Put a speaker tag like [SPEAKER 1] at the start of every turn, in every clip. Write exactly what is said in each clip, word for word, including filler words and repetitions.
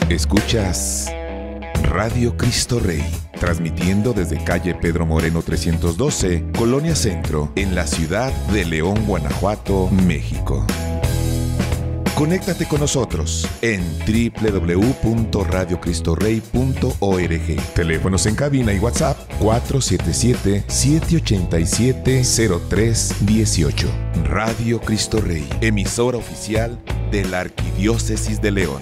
[SPEAKER 1] Escuchas Radio Cristo Rey, transmitiendo desde calle Pedro Moreno trescientos doce, Colonia Centro, en la ciudad de León, Guanajuato, México. Conéctate con nosotros en doble u doble u doble u punto radio cristo rey punto org. Teléfonos en cabina y WhatsApp cuatro siete siete, siete ocho siete, cero tres uno ocho. Radio Cristo Rey, emisora oficial de la Arquidiócesis de León.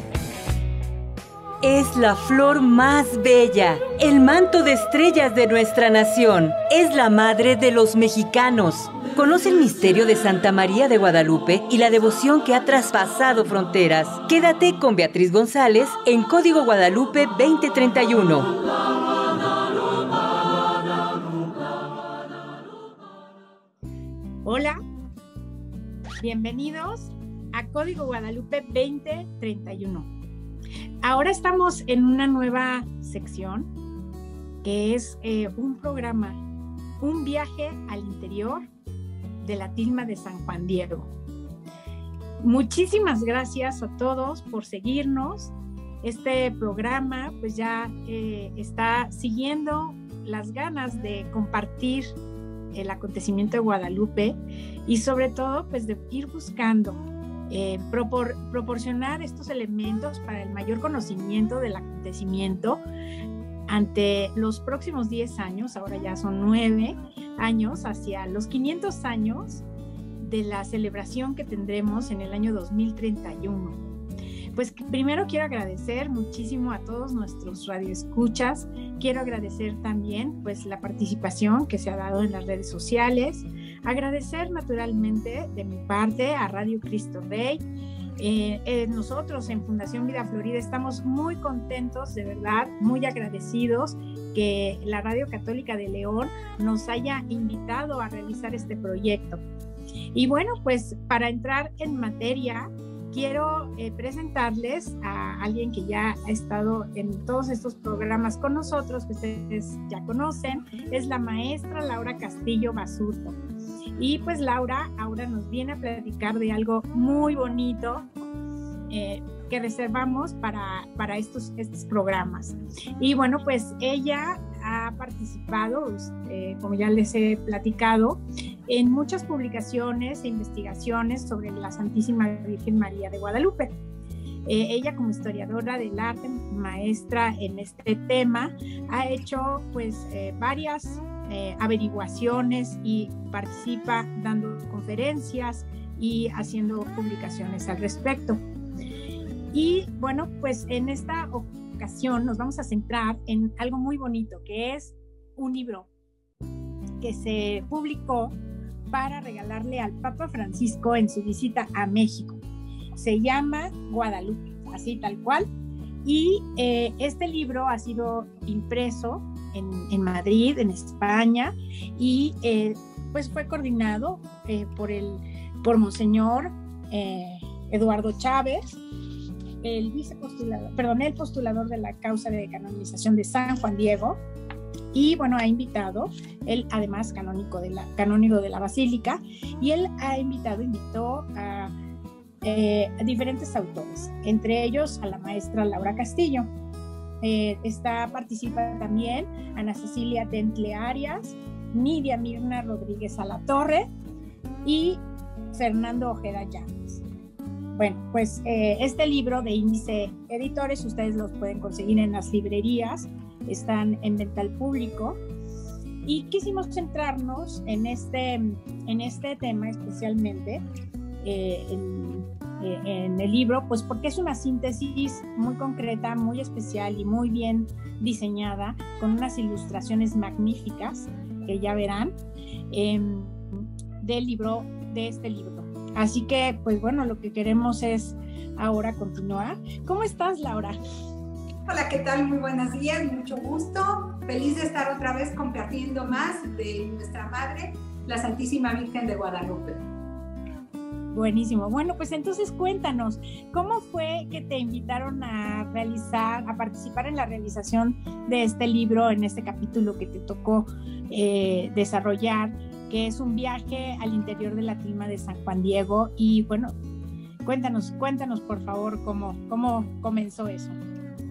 [SPEAKER 2] Es la flor más bella, el manto de estrellas de nuestra nación. Es la madre de los mexicanos. Conoce el misterio de Santa María de Guadalupe y la devoción que ha traspasado fronteras. Quédate con Beatriz González en Código Guadalupe veinte treinta y uno.
[SPEAKER 3] Hola, bienvenidos a Código Guadalupe veinte treinta y uno. Ahora estamos en una nueva sección que es eh, un programa, un viaje al interior de la tilma de San Juan Diego. Muchísimas gracias a todos por seguirnos. Este programa pues ya eh, está siguiendo las ganas de compartir el acontecimiento de Guadalupe y sobre todo pues de ir buscando Eh, propor, proporcionar estos elementos para el mayor conocimiento del acontecimiento ante los próximos diez años, ahora ya son nueve años, hacia los quinientos años de la celebración que tendremos en el año dos mil treinta y uno. Pues primero quiero agradecer muchísimo a todos nuestros radioescuchas, quiero agradecer también pues la participación que se ha dado en las redes sociales, agradecer naturalmente de mi parte a Radio Cristo Rey. Eh, eh, nosotros en Fundación Vida Florida estamos muy contentos, de verdad, muy agradecidos que la Radio Católica de León nos haya invitado a realizar este proyecto. Y bueno, pues para entrar en materia, quiero eh, presentarles a alguien que ya ha estado en todos estos programas con nosotros, que ustedes ya conocen, es la maestra Laura Castillo Basurto. Y pues Laura ahora nos viene a platicar de algo muy bonito eh, que reservamos para, para estos, estos programas. Y bueno, pues ella ha participado, eh, como ya les he platicado, en muchas publicaciones e investigaciones sobre la Santísima Virgen María de Guadalupe. Eh, ella como historiadora del arte, maestra en este tema, ha hecho pues eh, varias eh, averiguaciones y participa dando conferencias y haciendo publicaciones al respecto. Y bueno, pues en esta ocasión nos vamos a centrar en algo muy bonito, que es un libro que se publicó para regalarle al Papa Francisco en su visita a México. Se llama Guadalupe, así tal cual, y eh, este libro ha sido impreso en, en Madrid, en España, y eh, pues fue coordinado eh, por, el, por Monseñor eh, Eduardo Chávez, el vicepostulador, perdón, el postulador de la causa de canonización de San Juan Diego. Y bueno, ha invitado, él además canónico de la, canónigo de la Basílica, y él ha invitado, invitó a, eh, a diferentes autores, entre ellos a la maestra Laura Castillo. Eh, está, participa también Ana Cecilia Tentle Arias, Nidia Mirna Rodríguez Alatorre y Fernando Ojeda Llanes. Bueno, pues eh, este libro de Índice Editores, ustedes los pueden conseguir en las librerías, están en venta al público, y quisimos centrarnos en este, en este tema especialmente eh, en, eh, en el libro, pues porque es una síntesis muy concreta, muy especial y muy bien diseñada, con unas ilustraciones magníficas que ya verán eh, del libro, de este libro. Así que, pues bueno, lo que queremos es ahora continuar. ¿Cómo estás, Laura?
[SPEAKER 4] Hola, ¿qué tal? Muy buenos días, mucho gusto. Feliz de estar otra vez compartiendo más de nuestra Madre, la Santísima Virgen de Guadalupe.
[SPEAKER 3] Buenísimo. Bueno, pues entonces cuéntanos, ¿cómo fue que te invitaron a realizar, a participar en la realización de este libro, en este capítulo que te tocó eh, desarrollar, que es un viaje al interior de la tilma de San Juan Diego? Y bueno, cuéntanos, cuéntanos por favor cómo, cómo comenzó eso.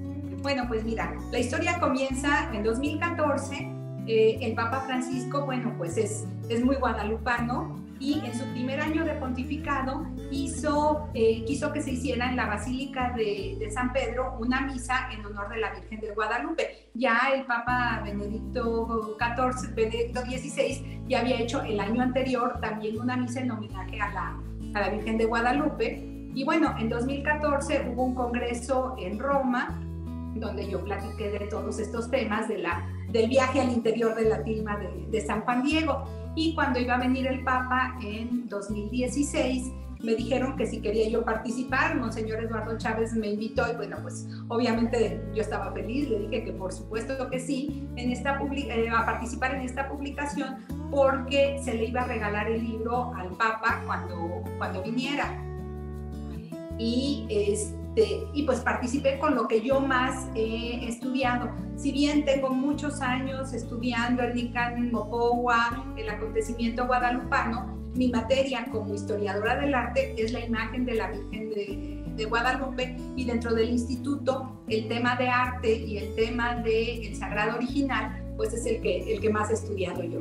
[SPEAKER 4] Bueno, pues mira, la historia comienza en dos mil catorce. Eh, el Papa Francisco, bueno, pues es, es muy guadalupano y en su primer año de pontificado hizo, eh, quiso que se hiciera en la Basílica de, de San Pedro una misa en honor de la Virgen de Guadalupe. Ya el Papa Benedicto catorce, Benedicto dieciséis ya había hecho el año anterior también una misa en homenaje a la, a la Virgen de Guadalupe. Y bueno, en dos mil catorce hubo un congreso en Roma donde yo platiqué de todos estos temas de la, del viaje al interior de la tilma de, de San Juan Diego. Y cuando iba a venir el Papa en dos mil dieciséis, me dijeron que si quería yo participar. Monseñor Eduardo Chávez me invitó y bueno, pues obviamente yo estaba feliz, le dije que por supuesto que sí, en esta eh, a participar en esta publicación, porque se le iba a regalar el libro al Papa cuando, cuando viniera. Y este y pues participé con lo que yo más he estudiado. Si bien tengo muchos años estudiando el Nican Mopogua, el acontecimiento guadalupano, mi materia como historiadora del arte es la imagen de la Virgen de, de Guadalupe, y dentro del instituto el tema de arte y el tema del sagrado original pues es el que, el que más he estudiado yo.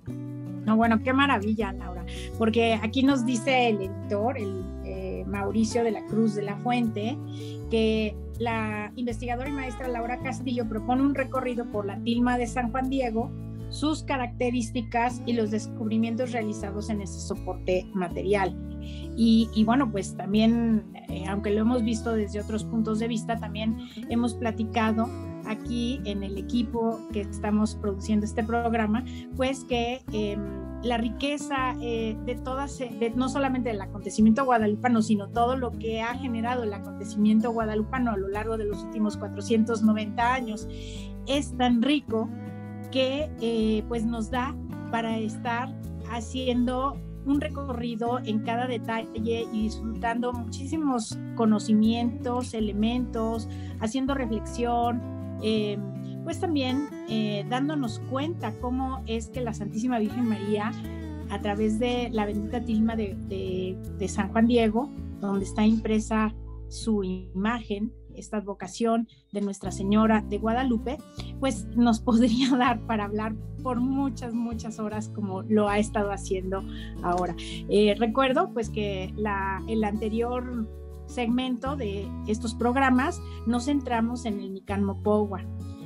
[SPEAKER 3] No, bueno, qué maravilla, Laura, porque aquí nos dice el editor, el eh, Mauricio de la Cruz de la Fuente, que la investigadora y maestra Laura Castillo propone un recorrido por la tilma de San Juan Diego, sus características y los descubrimientos realizados en ese soporte material. Y, y bueno, pues también, eh, aunque lo hemos visto desde otros puntos de vista, también hemos platicado aquí en el equipo que estamos produciendo este programa, pues que eh, la riqueza eh, de todas, de, no solamente del acontecimiento guadalupano, sino todo lo que ha generado el acontecimiento guadalupano a lo largo de los últimos cuatrocientos noventa años, es tan rico que eh, pues nos da para estar haciendo un recorrido en cada detalle y disfrutando muchísimos conocimientos, elementos, haciendo reflexión, eh, pues también eh, dándonos cuenta cómo es que la Santísima Virgen María, a través de la bendita tilma de, de, de San Juan Diego, donde está impresa su imagen, esta advocación de Nuestra Señora de Guadalupe, pues nos podría dar para hablar por muchas, muchas horas, como lo ha estado haciendo ahora. Eh, recuerdo pues que la, el anterior segmento de estos programas nos centramos en el Nican Mopogua,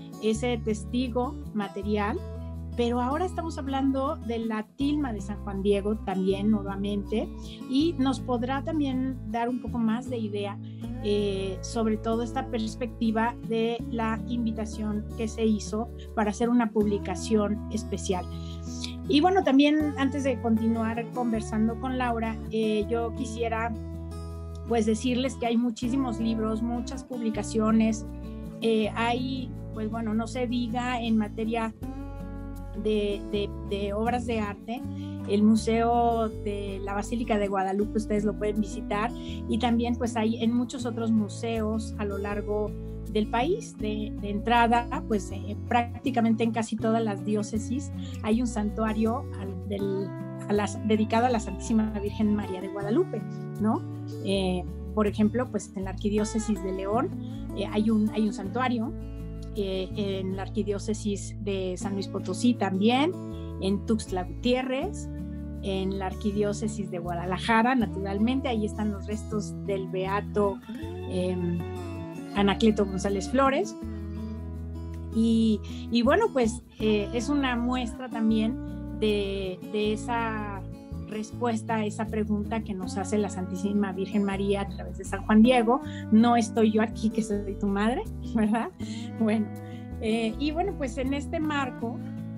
[SPEAKER 3] ese testigo material, pero ahora estamos hablando de la tilma de San Juan Diego también nuevamente, y nos podrá también dar un poco más de idea eh, sobre todo esta perspectiva de la invitación que se hizo para hacer una publicación especial. Y bueno, también antes de continuar conversando con Laura, eh, yo quisiera pues decirles que hay muchísimos libros, muchas publicaciones, eh, hay, pues bueno, no se diga en materia De, de, de obras de arte, el Museo de la Basílica de Guadalupe, ustedes lo pueden visitar, y también pues hay en muchos otros museos a lo largo del país. De, de entrada, pues eh, prácticamente en casi todas las diócesis hay un santuario al, del, a las, dedicado a la Santísima Virgen María de Guadalupe, ¿no? Eh, por ejemplo, pues en la Arquidiócesis de León eh, hay, un, hay un santuario, Eh, en la Arquidiócesis de San Luis Potosí también, en Tuxtla Gutiérrez, en la Arquidiócesis de Guadalajara, naturalmente, ahí están los restos del beato eh, Anacleto González Flores, y, y bueno, pues eh, es una muestra también de, de esa respuesta a esa pregunta que nos hace la Santísima Virgen María a través de San Juan Diego: no estoy yo aquí, que soy tu madre, ¿verdad? Bueno, eh, y bueno, pues en este marco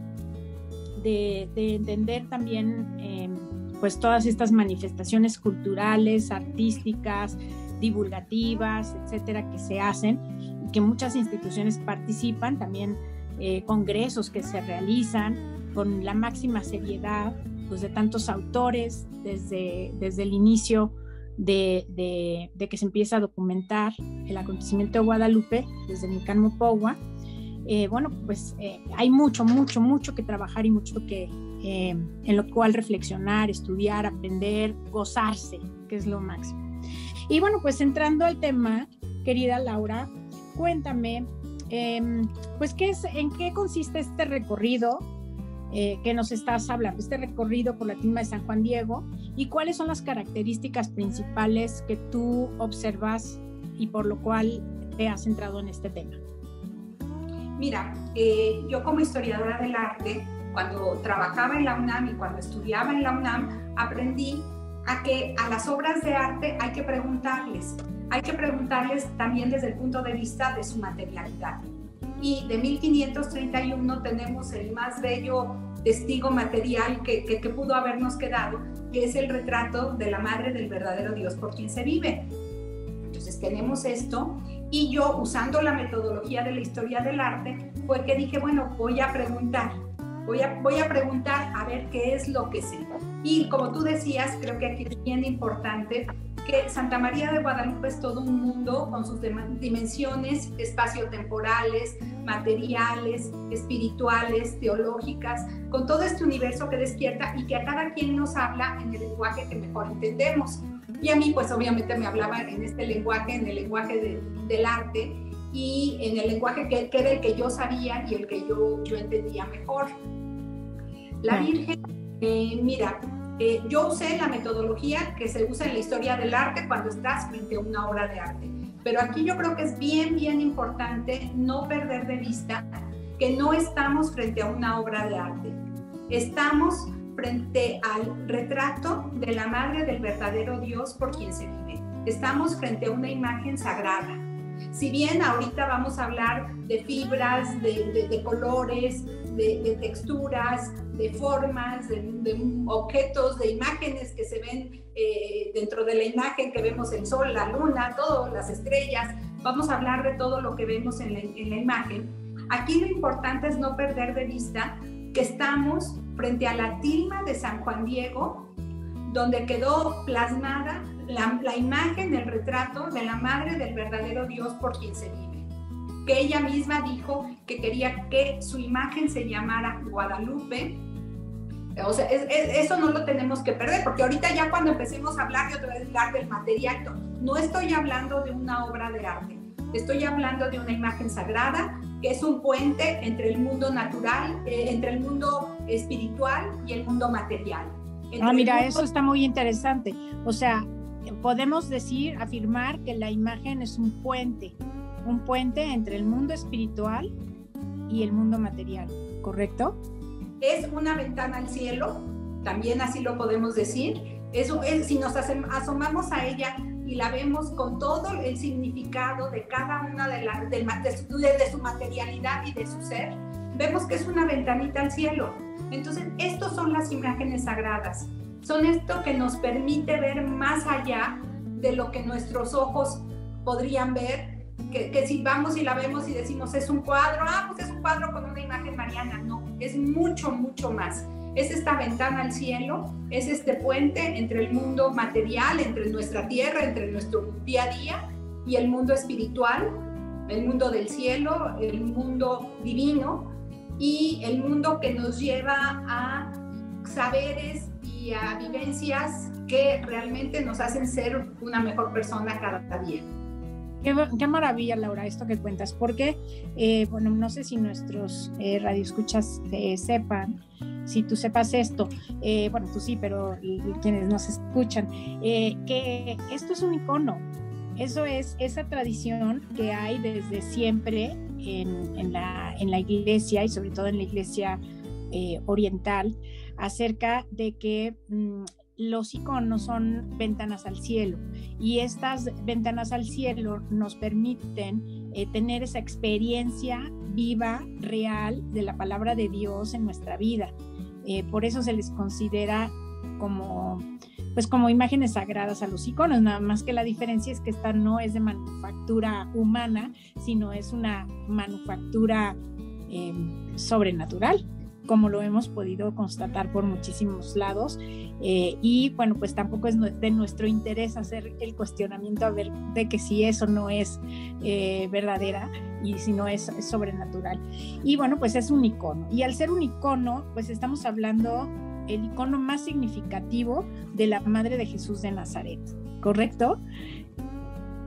[SPEAKER 3] de, de entender también eh, pues todas estas manifestaciones culturales, artísticas, divulgativas, etcétera, que se hacen, y que muchas instituciones participan, también eh, congresos que se realizan con la máxima seriedad, pues de tantos autores desde, desde el inicio de, de, de que se empieza a documentar el acontecimiento de Guadalupe, desde el Nican Mopogua. Eh, bueno, pues eh, hay mucho, mucho, mucho que trabajar y mucho que, eh, en lo cual reflexionar, estudiar, aprender, gozarse, que es lo máximo. Y bueno, pues entrando al tema, querida Laura, cuéntame eh, pues ¿qué es, ¿en qué consiste este recorrido eh, que nos estás hablando? Este recorrido por la Tilma de San Juan Diego, ¿y cuáles son las características principales que tú observas y por lo cual te has centrado en este tema?
[SPEAKER 4] Mira, eh, yo como historiadora del arte, cuando trabajaba en la UNAM y cuando estudiaba en la UNAM, aprendí a que a las obras de arte hay que preguntarles, hay que preguntarles también desde el punto de vista de su materialidad. Y de mil quinientos treinta y uno tenemos el más bello testigo material que, que, que pudo habernos quedado, que es el retrato de la Madre del verdadero Dios por quien se vive. Entonces tenemos esto, y yo, usando la metodología de la historia del arte, fue que dije, bueno, voy a preguntar, voy a, voy a preguntar a ver qué es lo que sé. Y como tú decías, creo que aquí es bien importante que Santa María de Guadalupe es todo un mundo con sus dimensiones espaciotemporales, materiales, espirituales, teológicas, con todo este universo que despierta y que a cada quien nos habla en el lenguaje que mejor entendemos. Y a mí, pues obviamente me hablaba en este lenguaje, en el lenguaje de, del arte, y en el lenguaje que, que era el que yo sabía y el que yo, yo entendía mejor. La Virgen, eh, mira, eh, yo usé la metodología que se usa en la historia del arte cuando estás frente a una obra de arte. Pero aquí yo creo que es bien, bien importante no perder de vista que no estamos frente a una obra de arte. Estamos frente al retrato de la Madre del verdadero Dios por quien se vive. Estamos frente a una imagen sagrada. Si bien ahorita vamos a hablar de fibras, de, de, de colores, de, de texturas, de formas, de, de objetos, de imágenes que se ven eh, dentro de la imagen, que vemos el sol, la luna, todas las estrellas, vamos a hablar de todo lo que vemos en la, en la imagen. Aquí lo importante es no perder de vista que estamos frente a la tilma de San Juan Diego, donde quedó plasmada la, la imagen, el retrato de la Madre del verdadero Dios por quien se vive, que ella misma dijo que quería que su imagen se llamara Guadalupe. O sea, es, es, eso no lo tenemos que perder, porque ahorita ya cuando empecemos a hablar de otra vez hablar del material, no estoy hablando de una obra de arte, estoy hablando de una imagen sagrada, que es un puente entre el mundo natural, eh, entre el mundo espiritual y el mundo material. Entre
[SPEAKER 3] ah, mira,
[SPEAKER 4] mundo...
[SPEAKER 3] eso está muy interesante. O sea, podemos decir, afirmar que la imagen es un puente, un puente entre el mundo espiritual y el mundo material, ¿correcto?
[SPEAKER 4] Es una ventana al cielo, también así lo podemos decir. Eso es, si nos asomamos a ella y la vemos con todo el significado de cada una de, la, de, de, su, de su materialidad y de su ser, vemos que es una ventanita al cielo. Entonces, estos son las imágenes sagradas. Son esto que nos permite ver más allá de lo que nuestros ojos podrían ver, que, que si vamos y la vemos y decimos es un cuadro, ah, pues es un cuadro con una imagen mariana. No, es mucho, mucho más. Es esta ventana al cielo, es este puente entre el mundo material, entre nuestra tierra, entre nuestro día a día y el mundo espiritual, el mundo del cielo, el mundo divino y el mundo que nos lleva a saberes y a vivencias que realmente nos hacen ser una mejor persona cada día.
[SPEAKER 3] Qué, qué maravilla, Laura, esto que cuentas, porque, eh, bueno, no sé si nuestros eh, radioescuchas eh, sepan, si tú sepas esto, eh, bueno, tú sí, pero y, y quienes nos escuchan, eh, que esto es un icono, eso es esa tradición que hay desde siempre en, en, la, en la iglesia y sobre todo en la iglesia eh, oriental, acerca de que mmm, los iconos son ventanas al cielo y estas ventanas al cielo nos permiten eh, tener esa experiencia viva, real de la palabra de Dios en nuestra vida. Eh, por eso se les considera como, pues como imágenes sagradas a los iconos, nada más que la diferencia es que esta no es de manufactura humana, sino es una manufactura eh, sobrenatural, como lo hemos podido constatar por muchísimos lados, eh, y bueno, pues tampoco es de nuestro interés hacer el cuestionamiento a ver de que si eso no es eh, verdadera y si no es, es sobrenatural. Y bueno, pues es un icono, y al ser un icono, pues estamos hablando el icono más significativo de la Madre de Jesús de Nazaret, ¿correcto?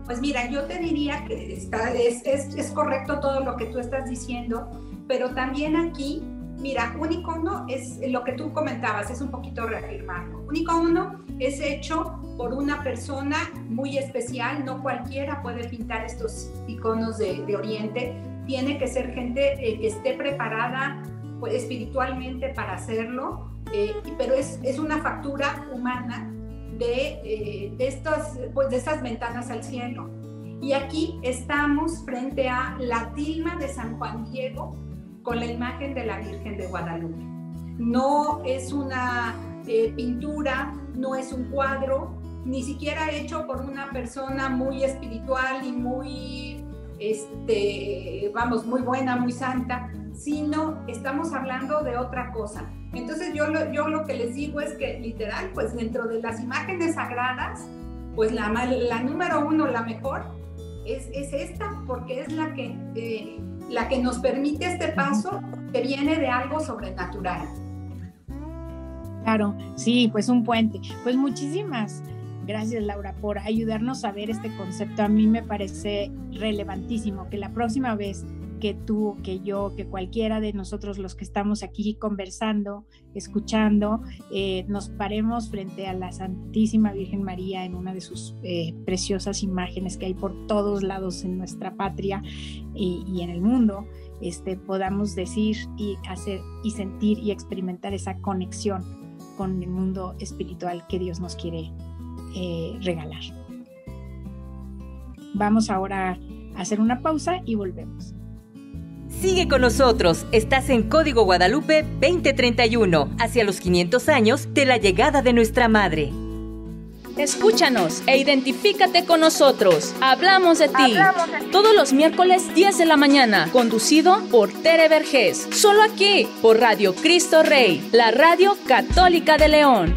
[SPEAKER 4] Pues mira, yo te diría que está, es, es, es correcto todo lo que tú estás diciendo, pero también aquí, mira, un icono es lo que tú comentabas, es un poquito reafirmarlo. Un icono es hecho por una persona muy especial, no cualquiera puede pintar estos iconos de, de Oriente, tiene que ser gente eh, que esté preparada pues, espiritualmente para hacerlo, eh, pero es, es una factura humana de, eh, de, estos, pues, de estas ventanas al cielo. Y aquí estamos frente a la tilma de San Juan Diego con la imagen de la Virgen de Guadalupe. No es una eh, pintura, no es un cuadro, ni siquiera hecho por una persona muy espiritual y muy, este, vamos, muy buena, muy santa, sino estamos hablando de otra cosa. Entonces yo lo, yo lo que les digo es que literal, pues dentro de las imágenes sagradas, pues la, la número uno, la mejor, es, es esta, porque es la que, eh, la que nos permite este paso que viene de algo sobrenatural.
[SPEAKER 3] Claro, sí, pues un puente. Pues muchísimas gracias, Laura, por ayudarnos a ver este concepto. A mí me parece relevantísimo que la próxima vez que tú, que yo, que cualquiera de nosotros los que estamos aquí conversando, escuchando, eh, nos paremos frente a la Santísima Virgen María en una de sus eh, preciosas imágenes que hay por todos lados en nuestra patria y, y en el mundo, este, podamos decir y hacer y sentir y experimentar esa conexión con el mundo espiritual que Dios nos quiere eh, regalar. Vamos ahora a hacer una pausa y volvemos.
[SPEAKER 2] Sigue con nosotros, estás en Código Guadalupe veinte treinta y uno, hacia los quinientos años de la llegada de nuestra Madre.
[SPEAKER 5] Escúchanos e identifícate con nosotros. Hablamos de ti. Hablamos de ti. Todos los miércoles diez de la mañana, conducido por Tere Vergés. Solo aquí, por Radio Cristo Rey, la radio católica de León.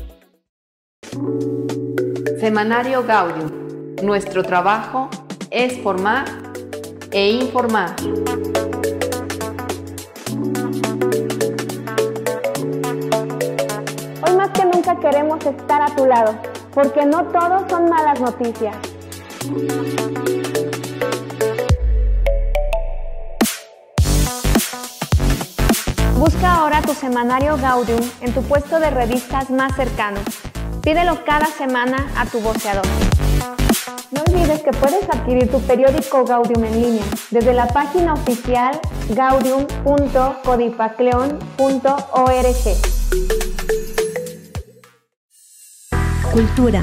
[SPEAKER 6] Semanario Gaudium. Nuestro trabajo es formar e informar.
[SPEAKER 7] Hoy más que nunca queremos estar a tu lado, porque no todos son malas noticias. Busca ahora tu semanario Gaudium en tu puesto de revistas más cercano. Pídelo cada semana a tu voceador. No olvides que puedes adquirir tu periódico Gaudium en línea desde la página oficial gaudium punto codipacleon punto org.
[SPEAKER 8] Cultura,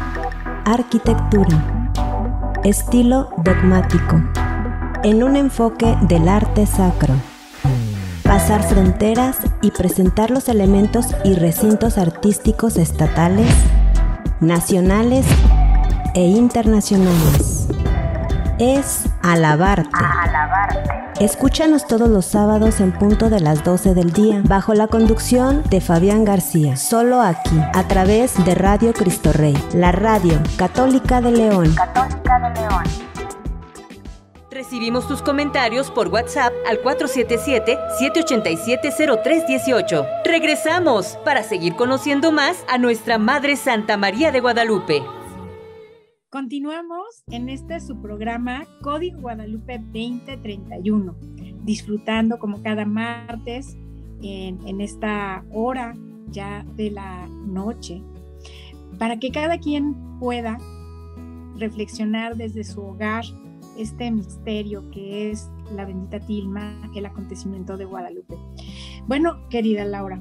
[SPEAKER 8] arquitectura, estilo dogmático, en un enfoque del arte sacro. Pasar fronteras y presentar los elementos y recintos artísticos estatales, nacionales e internacionales. Es alabarte. alabarte. Escúchanos todos los sábados en punto de las doce del día, bajo la conducción de Fabián García, solo aquí, a través de Radio Cristo Rey, la radio católica de León. Católica de León.
[SPEAKER 2] Recibimos tus comentarios por WhatsApp al cuatro siete siete, siete ocho siete, cero tres uno ocho. Regresamos para seguir conociendo más a nuestra Madre Santa María de Guadalupe.
[SPEAKER 3] Continuamos en este su programa Código Guadalupe veinte treinta y uno, disfrutando como cada martes en, en esta hora ya de la noche, para que cada quien pueda reflexionar desde su hogar este misterio que es la bendita tilma, el acontecimiento de Guadalupe. Bueno, querida Laura,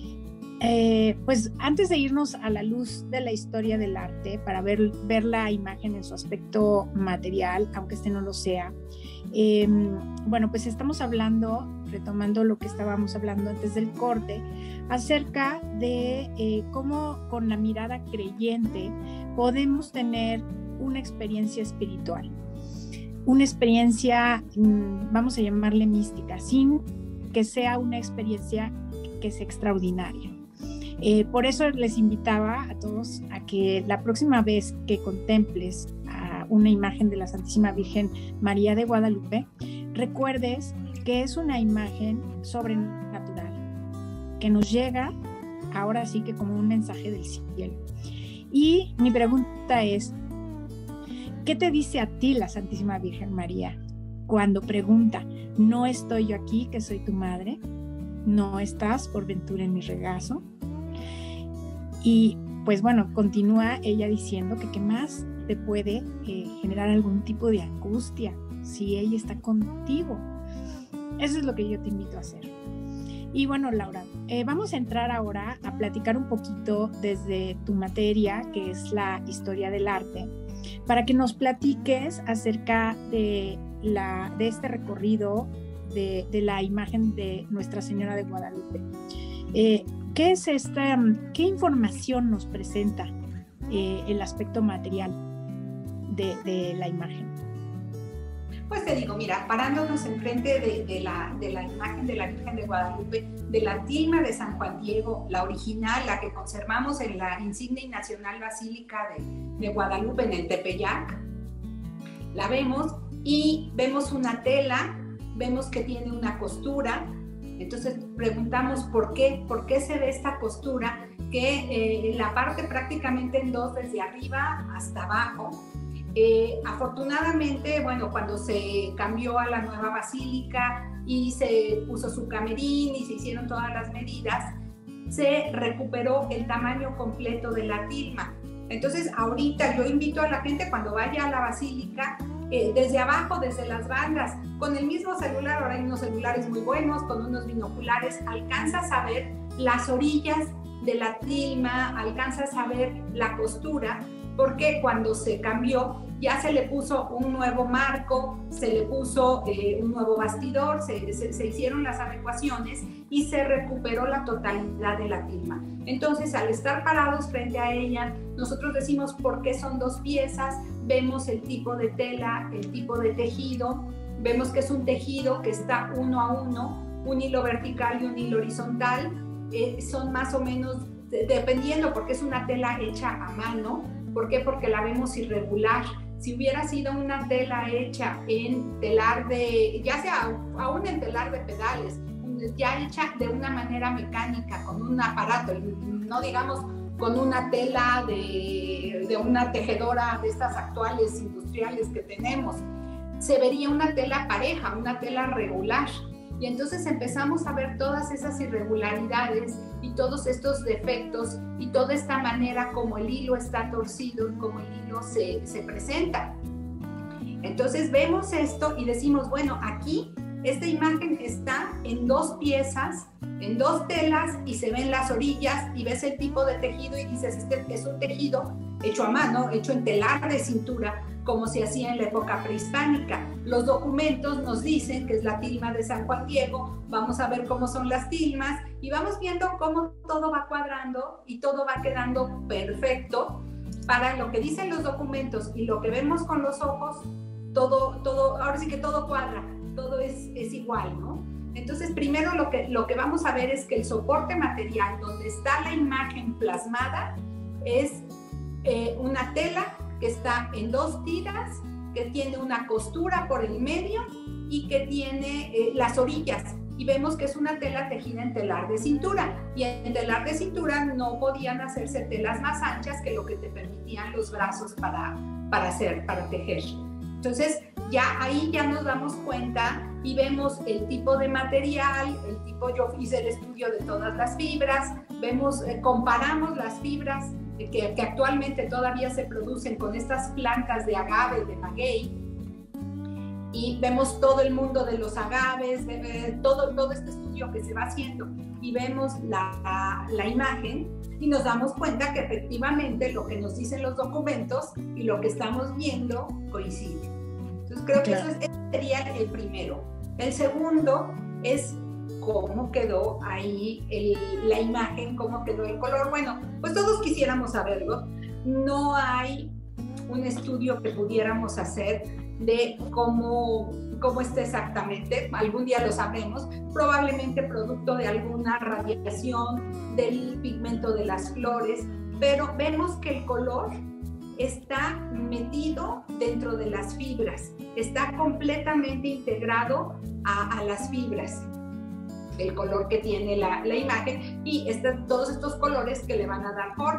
[SPEAKER 3] Eh, pues antes de irnos a la luz de la historia del arte para ver, ver la imagen en su aspecto material, aunque este no lo sea, eh, bueno, pues estamos hablando, retomando lo que estábamos hablando antes del corte, acerca de eh, cómo con la mirada creyente podemos tener una experiencia espiritual, una experiencia, vamos a llamarle mística, sin que sea una experiencia que sea extraordinaria. Eh, por eso les invitaba a todos a que la próxima vez que contemples a una imagen de la Santísima Virgen María de Guadalupe, recuerdes que es una imagen sobrenatural, que nos llega ahora sí que como un mensaje del cielo. Y mi pregunta es, ¿qué te dice a ti la Santísima Virgen María cuando pregunta, ¿no estoy yo aquí, que soy tu madre? ¿No estás por ventura en mi regazo? Y pues bueno, continúa ella diciendo que qué más te puede eh, generar algún tipo de angustia si ella está contigo. Eso es lo que yo te invito a hacer. Y bueno, Laura, eh, vamos a entrar ahora a platicar un poquito desde tu materia, que es la historia del arte, para que nos platiques acerca de, la, de este recorrido de, de la imagen de Nuestra Señora de Guadalupe. Eh, ¿qué es esta, qué información nos presenta eh, el aspecto material de, de la imagen?
[SPEAKER 4] Pues te digo, mira, parándonos enfrente de, de, la, de la imagen de la Virgen de Guadalupe, de la tilma de San Juan Diego, la original, la que conservamos en la insignia y nacional basílica de, de Guadalupe en el Tepeyac, la vemos y vemos una tela, vemos que tiene una costura. Entonces preguntamos por qué, por qué se ve esta costura, que eh, la parte prácticamente en dos, desde arriba hasta abajo. Eh, afortunadamente, bueno, cuando se cambió a la nueva basílica y se puso su camerín y se hicieron todas las medidas, se recuperó el tamaño completo de la tilma. Entonces, ahorita yo invito a la gente cuando vaya a la basílica, eh, desde abajo, desde las bandas, con el mismo celular, ahora hay unos celulares muy buenos, con unos binoculares, alcanzas a ver las orillas de la tilma, alcanzas a ver la costura, porque cuando se cambió ya se le puso un nuevo marco, se le puso eh, un nuevo bastidor, se, se, se hicieron las adecuaciones y se recuperó la totalidad de la tilma. Entonces, al estar parados frente a ella, nosotros decimos por qué son dos piezas, vemos el tipo de tela, el tipo de tejido, vemos que es un tejido que está uno a uno, un hilo vertical y un hilo horizontal, eh, son más o menos, dependiendo, porque es una tela hecha a mano. ¿Por qué? Porque la vemos irregular. Si hubiera sido una tela hecha en telar de, ya sea aún en telar de pedales, ya hecha de una manera mecánica, con un aparato, no digamos con una tela de, de una tejedora de estas actuales industriales que tenemos, se vería una tela pareja, una tela regular. Y entonces empezamos a ver todas esas irregularidades y todos estos defectos y toda esta manera como el hilo está torcido y como el hilo se, se presenta. Entonces vemos esto y decimos, bueno, aquí esta imagen está en dos piezas, en dos telas, y se ven las orillas y ves el tipo de tejido y dices, este es un tejido hecho a mano, hecho en telar de cintura, como se hacía en la época prehispánica. Los documentos nos dicen que es la tilma de San Juan Diego, vamos a ver cómo son las tilmas y vamos viendo cómo todo va cuadrando y todo va quedando perfecto para lo que dicen los documentos y lo que vemos con los ojos, todo, todo, ahora sí que todo cuadra, todo es, es igual, ¿no? Entonces, primero lo que, lo que vamos a ver es que el soporte material donde está la imagen plasmada es eh, una tela que está en dos tiras, que tiene una costura por el medio y que tiene eh, las orillas. Y vemos que es una tela tejida en telar de cintura. Y en telar de cintura no podían hacerse telas más anchas que lo que te permitían los brazos para, para hacer, para tejer. Entonces, ya ahí ya nos damos cuenta y vemos el tipo de material, el tipo, yo hice el estudio de todas las fibras, vemos, eh, comparamos las fibras que, que actualmente todavía se producen con estas plantas de agave, de maguey, y vemos todo el mundo de los agaves, de, de, todo, todo este estudio que se va haciendo, y vemos la, la, la imagen y nos damos cuenta que efectivamente lo que nos dicen los documentos y lo que estamos viendo coincide. Entonces creo que claro. Eso sería el primero. El segundo es cómo quedó ahí el, la imagen, cómo quedó el color. Bueno, pues todos quisiéramos saberlo. No hay un estudio que pudiéramos hacer de cómo, cómo está exactamente. Algún día lo sabremos, probablemente producto de alguna radiación del pigmento de las flores, pero vemos que el color está metido dentro de las fibras, está completamente integrado a, a las fibras, el color que tiene la, la imagen y este, todos estos colores que le van a dar forma.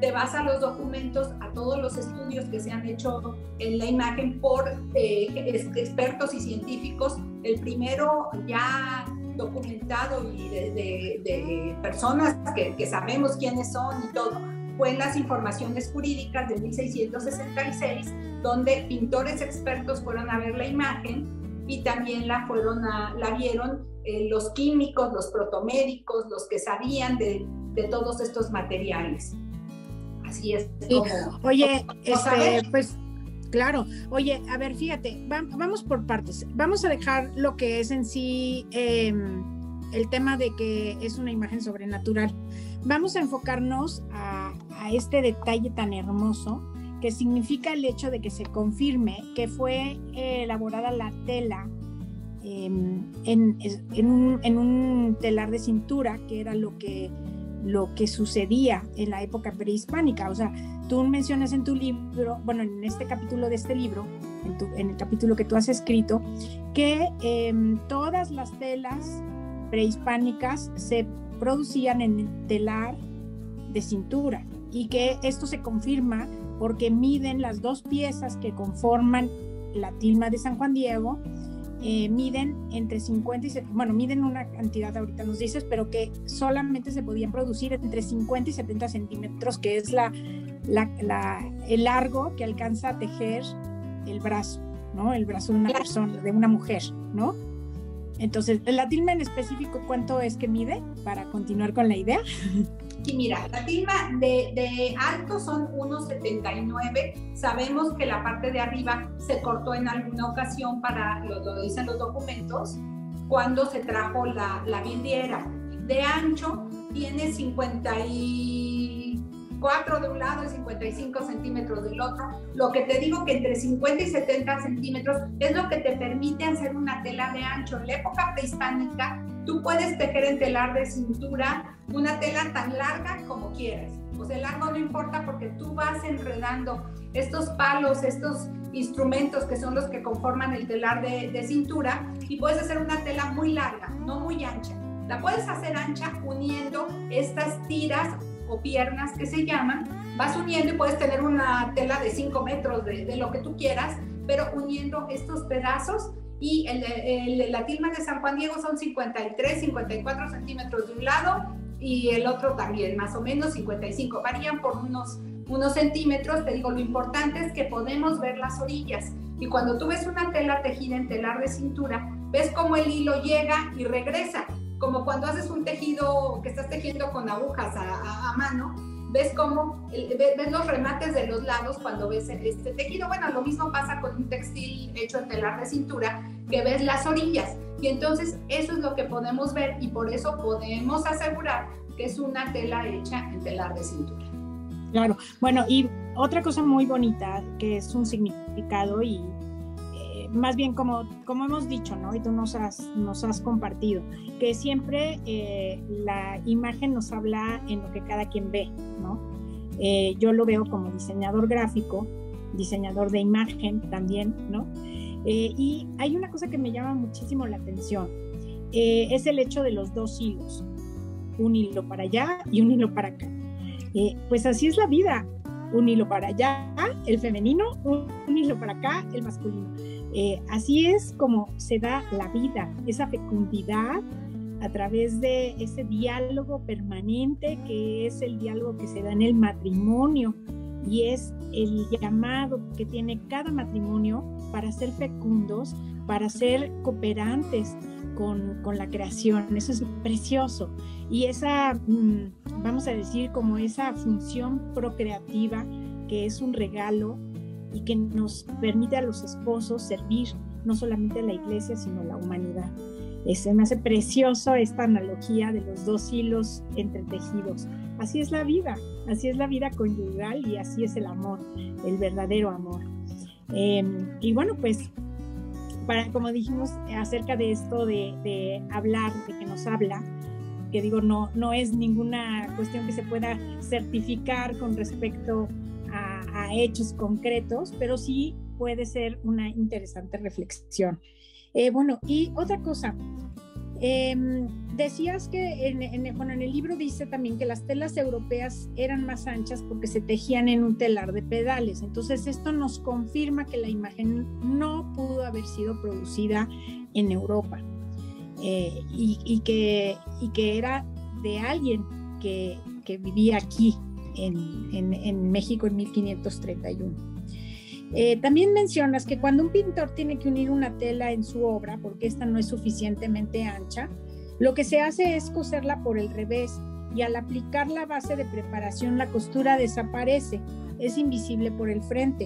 [SPEAKER 4] te vas a los documentos, a todos los estudios que se han hecho en la imagen por eh, expertos y científicos. El primero ya documentado y de, de, de personas que, que sabemos quiénes son y todo, fue en las informaciones jurídicas de mil seiscientos sesenta y seis, donde pintores expertos fueron a ver la imagen y también la, fueron a, la vieron eh, los químicos, los protomédicos, los que sabían de, de todos estos materiales. Así es. Como,
[SPEAKER 3] Oye,
[SPEAKER 4] como
[SPEAKER 3] este, pues claro, oye, a ver, fíjate, va, vamos por partes. Vamos a dejar lo que es en sí eh, el tema de que es una imagen sobrenatural. Vamos a enfocarnos a, a este detalle tan hermoso que significa el hecho de que se confirme que fue eh, elaborada la tela eh, en, en, un, en un telar de cintura, que era lo que, lo que sucedía en la época prehispánica. O sea, tú mencionas en tu libro, bueno, en este capítulo de este libro, en, tu, en el capítulo que tú has escrito, que eh, todas las telas prehispánicas se producían en telar de cintura y que esto se confirma porque miden las dos piezas que conforman la tilma de San Juan Diego, eh, miden entre cincuenta y setenta, bueno, miden una cantidad ahorita nos dices, pero que solamente se podían producir entre cincuenta y setenta centímetros, que es la, la, la, el largo que alcanza a tejer el brazo, ¿no? El brazo de una persona, de una mujer, ¿no? Entonces, la tilma en específico, ¿cuánto es que mide? Para continuar con la idea.
[SPEAKER 4] Y mira, la tilma de, de alto son uno setenta y nueve. Sabemos que la parte de arriba se cortó en alguna ocasión, para, lo, lo dicen los documentos, cuando se trajo la, la vidriera. De ancho tiene cincuenta y cuatro de un lado y cincuenta y cinco centímetros del otro. Lo que te digo que entre cincuenta y setenta centímetros es lo que te permite hacer una tela de ancho. En la época prehispánica, tú puedes tejer en telar de cintura una tela tan larga como quieras. O sea, el largo no importa porque tú vas enredando estos palos, estos instrumentos que son los que conforman el telar de, de cintura, y puedes hacer una tela muy larga, no muy ancha. La puedes hacer ancha uniendo estas tiras o piernas que se llaman, vas uniendo y puedes tener una tela de cinco metros de, de lo que tú quieras, pero uniendo estos pedazos. Y el, el, la tilma de San Juan Diego son cincuenta y tres, cincuenta y cuatro centímetros de un lado y el otro también, más o menos cincuenta y cinco, varían por unos, unos centímetros. Te digo, lo importante es que podemos ver las orillas, y cuando tú ves una tela tejida en telar de cintura, ves cómo el hilo llega y regresa, como cuando haces un tejido que estás tejiendo con agujas a, a, a mano, ves cómo, ves, ves los remates de los lados cuando ves este tejido. Bueno, lo mismo pasa con un textil hecho en telar de cintura, que ves las orillas, y entonces eso es lo que podemos ver, y por eso podemos asegurar que es una tela hecha en telar de cintura.
[SPEAKER 3] Claro, bueno, y otra cosa muy bonita, que es un significado y más bien como, como hemos dicho, ¿no? Y tú nos has, nos has compartido, que siempre eh, la imagen nos habla en lo que cada quien ve, ¿no? Eh, yo lo veo como diseñador gráfico, diseñador de imagen también, ¿no? Eh, y hay una cosa que me llama muchísimo la atención, eh, es el hecho de los dos hilos, un hilo para allá y un hilo para acá. Eh, pues así es la vida, un hilo para allá, el femenino, un, un hilo para acá, el masculino. Eh, así es como se da la vida, esa fecundidad a través de ese diálogo permanente, que es el diálogo que se da en el matrimonio, y es el llamado que tiene cada matrimonio para ser fecundos, para ser cooperantes con, con la creación. Eso es precioso, y esa, vamos a decir, como esa función procreativa, que es un regalo y que nos permite a los esposos servir no solamente a la iglesia, sino a la humanidad. Se me hace precioso esta analogía de los dos hilos entretejidos. Así es la vida, así es la vida conyugal, y así es el amor, el verdadero amor. Eh, y bueno, pues, para, como dijimos acerca de esto de, de hablar, de que nos habla, que digo, no, no es ninguna cuestión que se pueda certificar con respecto A, a hechos concretos, pero sí puede ser una interesante reflexión. Eh, bueno, y otra cosa, Eh, decías que en, en, bueno, en el libro dice también que las telas europeas eran más anchas porque se tejían en un telar de pedales. Entonces esto nos confirma que la imagen no pudo haber sido producida en Europa eh, y, y, que, y que era de alguien que, que vivía aquí en, en, en México en mil quinientos treinta y uno. Eh, también mencionas que cuando un pintor tiene que unir una tela en su obra, porque esta no es suficientemente ancha, lo que se hace es coserla por el revés y al aplicar la base de preparación la costura desaparece, es invisible por el frente.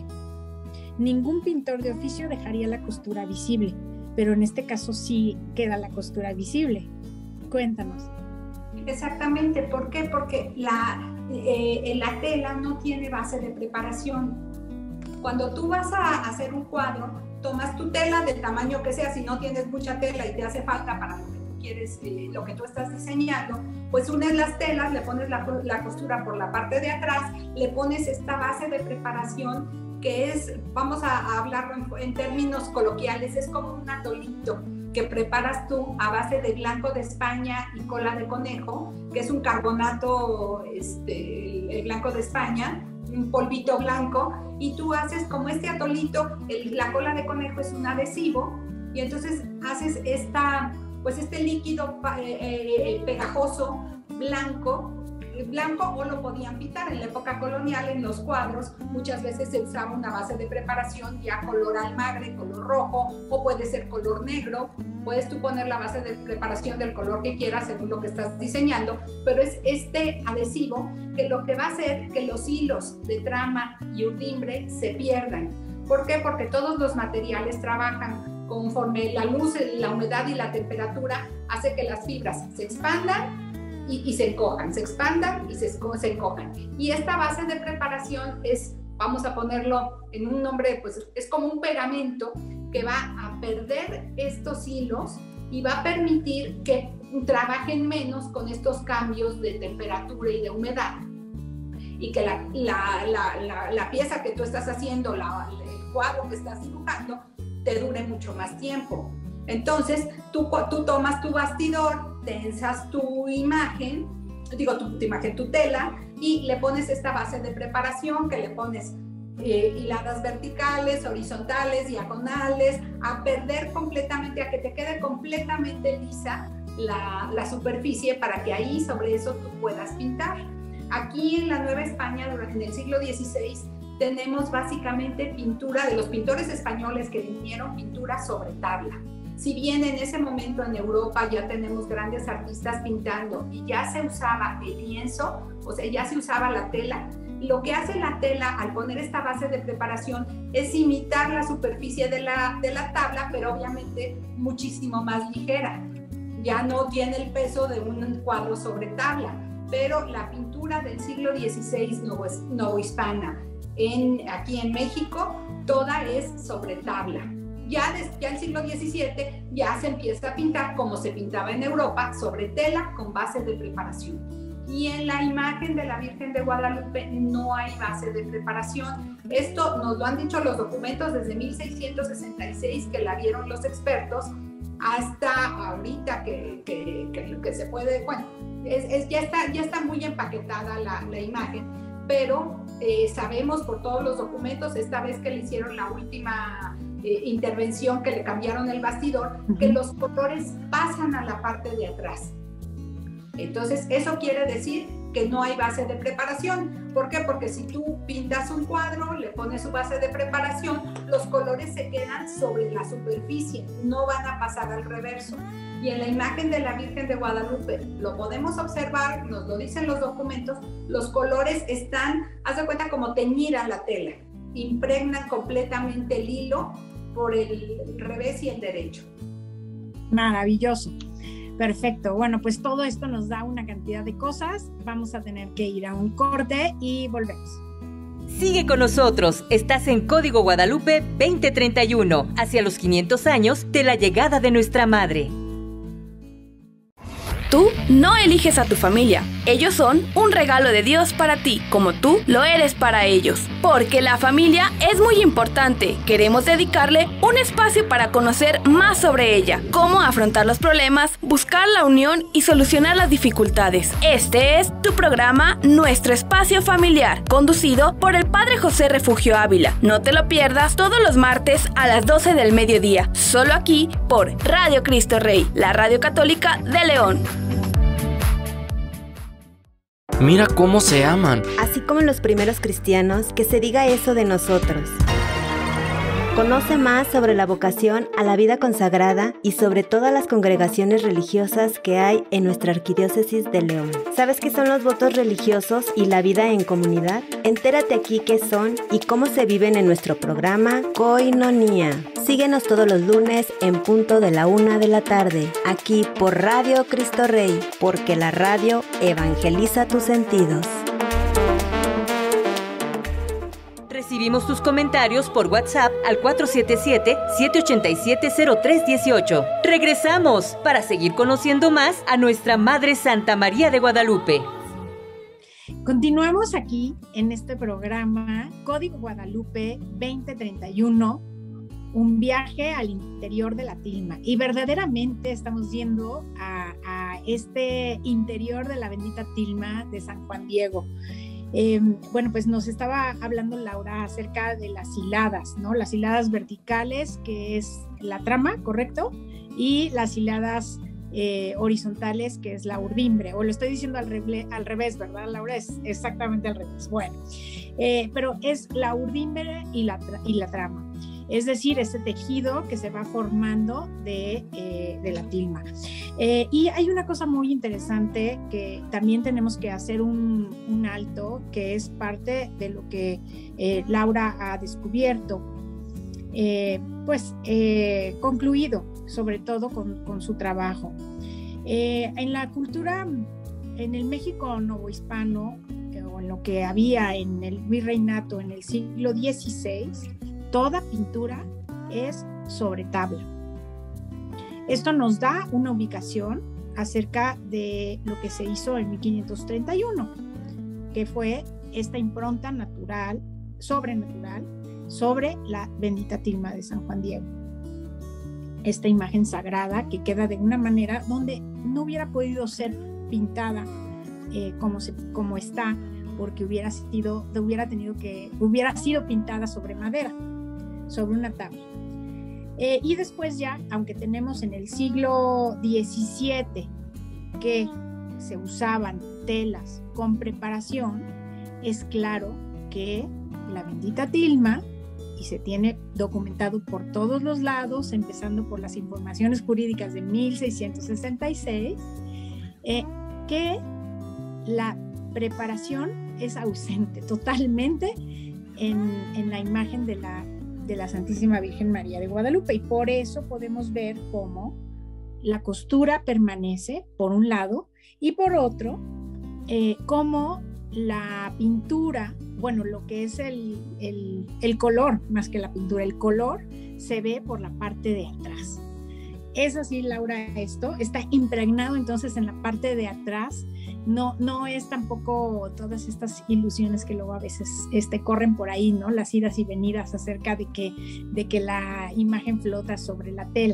[SPEAKER 3] Ningún pintor de oficio dejaría la costura visible, pero en este caso sí queda la costura visible. Cuéntanos.
[SPEAKER 4] Exactamente, ¿por qué? Porque la, eh, la tela no tiene base de preparación. Cuando tú vas a hacer un cuadro, tomas tu tela del tamaño que sea, si no tienes mucha tela y te hace falta para lo que tú quieres, eh, lo que tú estás diseñando, pues unes las telas, le pones la, la costura por la parte de atrás, le pones esta base de preparación que es, vamos a, a hablarlo en, en términos coloquiales, es como un atolito que preparas tú a base de blanco de España y cola de conejo, que es un carbonato, este, el, el blanco de España, un polvito blanco, y tú haces como este atolito, el, la cola de conejo es un adhesivo, y entonces haces esta, pues este líquido eh, eh, pegajoso, blanco, blanco o lo podían pintar. En la época colonial, en los cuadros, muchas veces se usaba una base de preparación ya color almagre, color rojo, o puede ser color negro. Puedes tú poner la base de preparación del color que quieras según lo que estás diseñando, pero es este adhesivo que lo que va a hacer que los hilos de trama y urdimbre se pierdan. ¿Por qué? Porque todos los materiales trabajan conforme la luz, la humedad y la temperatura hace que las fibras se expandan Y, y se encojan, se expandan y se, se encojan. Y esta base de preparación es, vamos a ponerlo en un nombre, pues es como un pegamento que va a perder estos hilos y va a permitir que trabajen menos con estos cambios de temperatura y de humedad. Y que la, la, la, la, la pieza que tú estás haciendo, la, el cuadro que estás dibujando, te dure mucho más tiempo. Entonces, tú, tú tomas tu bastidor, tensas tu imagen, digo, tu, tu imagen, tu tela, y le pones esta base de preparación que le pones eh, hiladas verticales, horizontales, diagonales, a perder completamente, a que te quede completamente lisa la, la superficie para que ahí sobre eso tú puedas pintar. Aquí en la Nueva España, durante el siglo dieciséis, tenemos básicamente pintura de los pintores españoles que vinieron, pintura sobre tabla. Si bien en ese momento en Europa ya tenemos grandes artistas pintando y ya se usaba el lienzo, o sea, ya se usaba la tela, lo que hace la tela al poner esta base de preparación es imitar la superficie de la, de la tabla, pero obviamente muchísimo más ligera. Ya no tiene el peso de un cuadro sobre tabla, pero la pintura del siglo dieciséis novohispana, en, aquí en México, toda es sobre tabla. Ya, desde, ya el siglo diecisiete ya se empieza a pintar como se pintaba en Europa, sobre tela con base de preparación. Y en la imagen de la Virgen de Guadalupe no hay base de preparación. Esto nos lo han dicho los documentos desde mil seiscientos sesenta y seis, que la vieron los expertos, hasta ahorita que, que, que, que se puede, bueno, es, es, ya, está, ya está muy empaquetada la, la imagen, pero eh, sabemos por todos los documentos, esta vez que le hicieron la última eh, intervención, que le cambiaron el bastidor, uh-huh. que los colores pasan a la parte de atrás. Entonces, eso quiere decir que no hay base de preparación. ¿Por qué? Porque si tú pintas un cuadro, le pones su base de preparación, los colores se quedan sobre la superficie, no van a pasar al reverso. Y en la imagen de la Virgen de Guadalupe lo podemos observar, nos lo dicen los documentos, los colores están, haz de cuenta, como teñida la tela, impregnan completamente el hilo por el revés y el derecho.
[SPEAKER 3] Maravilloso. Perfecto. Bueno, pues todo esto nos da una cantidad de cosas. Vamos a tener que ir a un corte y volvemos.
[SPEAKER 2] Sigue con nosotros. Estás en Código Guadalupe veinte treinta y uno, hacia los quinientos años de la llegada de nuestra madre.
[SPEAKER 5] Tú no eliges a tu familia,
[SPEAKER 9] Ellos son un regalo de Dios para ti, como tú lo eres para ellos. Porque la familia es muy importante. Queremos dedicarle un espacio para conocer más sobre ella, cómo afrontar los problemas, buscar la unión y solucionar las dificultades. Este es tu programa Nuestro Espacio Familiar, conducido por el Padre José Refugio Ávila. No te lo pierdas todos los martes a las doce del mediodía, solo aquí por Radio Cristo Rey, la radio católica de León.
[SPEAKER 10] Mira cómo se aman.
[SPEAKER 8] Así como los primeros cristianos, que se diga eso de nosotros. Conoce más sobre la vocación a la vida consagrada y sobre todas las congregaciones religiosas que hay en nuestra Arquidiócesis de León. ¿Sabes qué son los votos religiosos y la vida en comunidad? Entérate aquí qué son y cómo se viven en nuestro programa Koinonía. Síguenos todos los lunes en punto de la una de la tarde, aquí por Radio Cristo Rey, porque la radio evangeliza tus sentidos.
[SPEAKER 2] Recibimos tus comentarios por WhatsApp al cuatro siete siete, siete ocho siete, cero tres uno ocho. Regresamos para seguir conociendo más a nuestra Madre Santa María de Guadalupe.
[SPEAKER 3] Continuamos aquí en este programa Código Guadalupe veinte treinta y uno, un viaje al interior de la tilma. Y verdaderamente estamos yendo a, a este interior de la bendita tilma de San Juan Diego. Eh, bueno, pues nos estaba hablando Laura acerca de las hiladas, ¿no? Las hiladas verticales, que es la trama, ¿correcto? Y las hiladas eh, horizontales, que es la urdimbre. O lo estoy diciendo al, reble, al revés, ¿verdad, Laura? Es exactamente al revés. Bueno, eh, pero es la urdimbre y la, y la trama. Es decir, ese tejido que se va formando de, eh, de la tilma. Eh, y hay una cosa muy interesante que también tenemos que hacer un, un alto, que es parte de lo que eh, Laura ha descubierto, eh, pues eh, concluido, sobre todo con, con su trabajo. Eh, en la cultura, en el México novohispano, eh, o en lo que había en el virreinato en el siglo dieciséis, toda pintura es sobre tabla. Esto nos da una ubicación acerca de lo que se hizo en mil quinientos treinta y uno, que fue esta impronta natural, sobrenatural, sobre la bendita tilma de San Juan Diego. Esta imagen sagrada que queda de una manera donde no hubiera podido ser pintada eh, como, se, como está, porque hubiera sido, hubiera tenido que, hubiera sido pintada sobre madera, sobre una tabla. Eh, y después ya, aunque tenemos en el siglo diecisiete que se usaban telas con preparación, es claro que la bendita tilma, y se tiene documentado por todos los lados, empezando por las informaciones jurídicas de mil seiscientos sesenta y seis, eh, que la preparación es ausente totalmente en, en la imagen de la de la Santísima Virgen María de Guadalupe, y por eso podemos ver cómo la costura permanece por un lado y por otro eh, cómo la pintura, bueno, lo que es el, el, el color, más que la pintura, el color se ve por la parte de atrás. Es así, Laura, esto está impregnado entonces en la parte de atrás. No, no es tampoco todas estas ilusiones que luego a veces este, corren por ahí, ¿no? Las idas y venidas acerca de que, de que la imagen flota sobre la tela.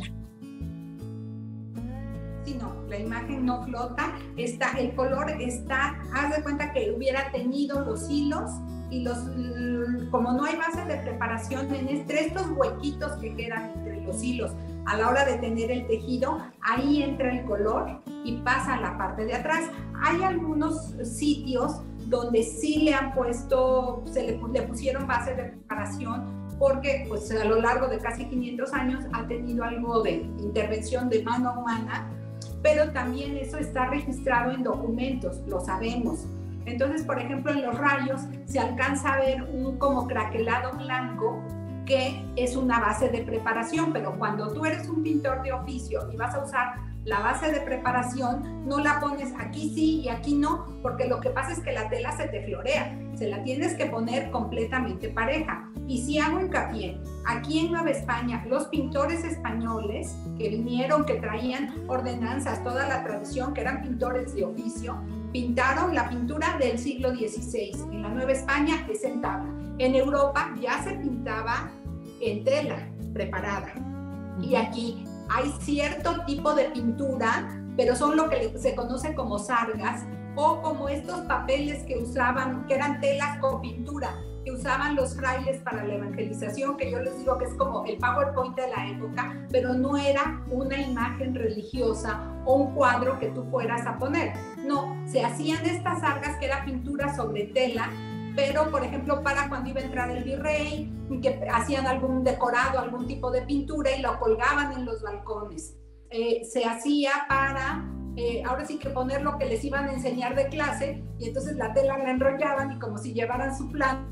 [SPEAKER 4] Sí, no, la imagen no flota, está, el color está, haz de cuenta que hubiera tenido los hilos y los, como no hay base de preparación, en entre estos huequitos que quedan entre los hilos, a la hora de tener el tejido, ahí entra el color y pasa a la parte de atrás. Hay algunos sitios donde sí le han puesto, se le, le pusieron base de preparación, porque pues a lo largo de casi quinientos años ha tenido algo de intervención de mano humana, pero también eso está registrado en documentos, lo sabemos. Entonces, por ejemplo, en los rayos se alcanza a ver un como craquelado blanco, que es una base de preparación, pero cuando tú eres un pintor de oficio y vas a usar la base de preparación, no la pones aquí sí y aquí no, porque lo que pasa es que la tela se te florea, se la tienes que poner completamente pareja. Y si hago hincapié, aquí en Nueva España, los pintores españoles que vinieron, que traían ordenanzas, toda la tradición, que eran pintores de oficio, pintaron la pintura del siglo dieciséis. En la Nueva España es en tabla. En Europa ya se pintaba en tela preparada. Y aquí hay cierto tipo de pintura, pero son lo que se conoce como sargas, o como estos papeles que usaban, que eran telas con pintura, que usaban los frailes para la evangelización, que yo les digo que es como el PowerPoint de la época, pero no era una imagen religiosa o un cuadro que tú fueras a poner. No, se hacían estas sargas que era pintura sobre tela, pero por ejemplo para cuando iba a entrar el virrey, que hacían algún decorado, algún tipo de pintura y lo colgaban en los balcones. Eh, se hacía para... Eh, ahora sí que poner lo que les iban a enseñar de clase, y entonces la tela la enrollaban y como si llevaran su plano,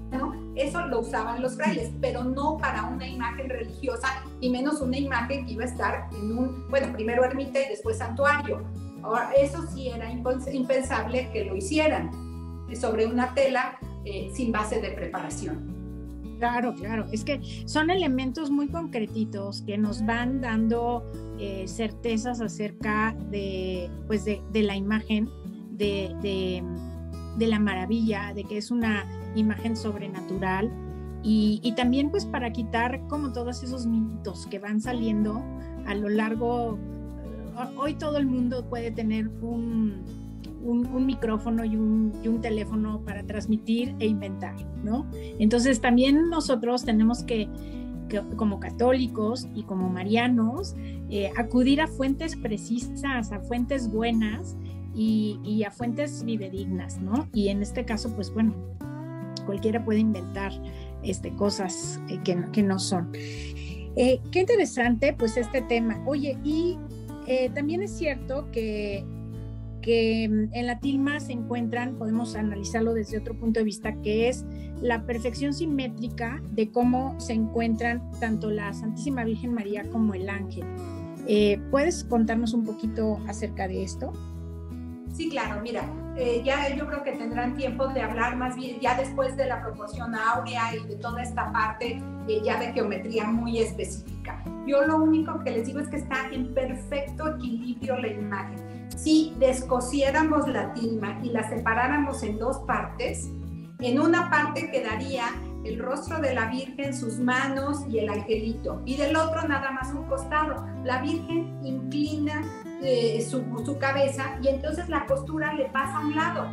[SPEAKER 4] eso lo usaban los frailes, pero no para una imagen religiosa, y menos una imagen que iba a estar en un, bueno, primero ermita y después santuario. Ahora, eso sí era impensable que lo hicieran sobre una tela eh, sin base de preparación.
[SPEAKER 3] Claro, claro, es que son elementos muy concretitos que nos van dando eh, certezas acerca de, pues de, de la imagen, de, de, de la maravilla, de que es una imagen sobrenatural, y, y también pues para quitar como todos esos mitos que van saliendo a lo largo. Hoy todo el mundo puede tener un... Un, un micrófono y un, y un teléfono para transmitir e inventar, ¿no? Entonces también nosotros tenemos que, que como católicos y como marianos, eh, acudir a fuentes precisas, a fuentes buenas y, y a fuentes fidedignas, ¿no? Y en este caso, pues bueno, cualquiera puede inventar este, cosas eh, que, no, que no son. Eh, qué interesante, pues, este tema. Oye, y eh, también es cierto que que en la tilma se encuentran, podemos analizarlo desde otro punto de vista, que es la perfección simétrica de cómo se encuentran tanto la Santísima Virgen María como el ángel. Eh, ¿Puedes contarnos un poquito acerca de esto?
[SPEAKER 4] Sí, claro, mira, eh, ya yo creo que tendrán tiempo de hablar más bien ya después de la proporción áurea y de toda esta parte eh, ya de geometría muy específica. Yo lo único que les digo es que está en perfecto equilibrio la imagen. Si descosiéramos la tilma y la separáramos en dos partes, en una parte quedaría el rostro de la Virgen, sus manos y el angelito, y del otro nada más un costado. La Virgen inclina eh, su, su cabeza y entonces la costura le pasa a un lado.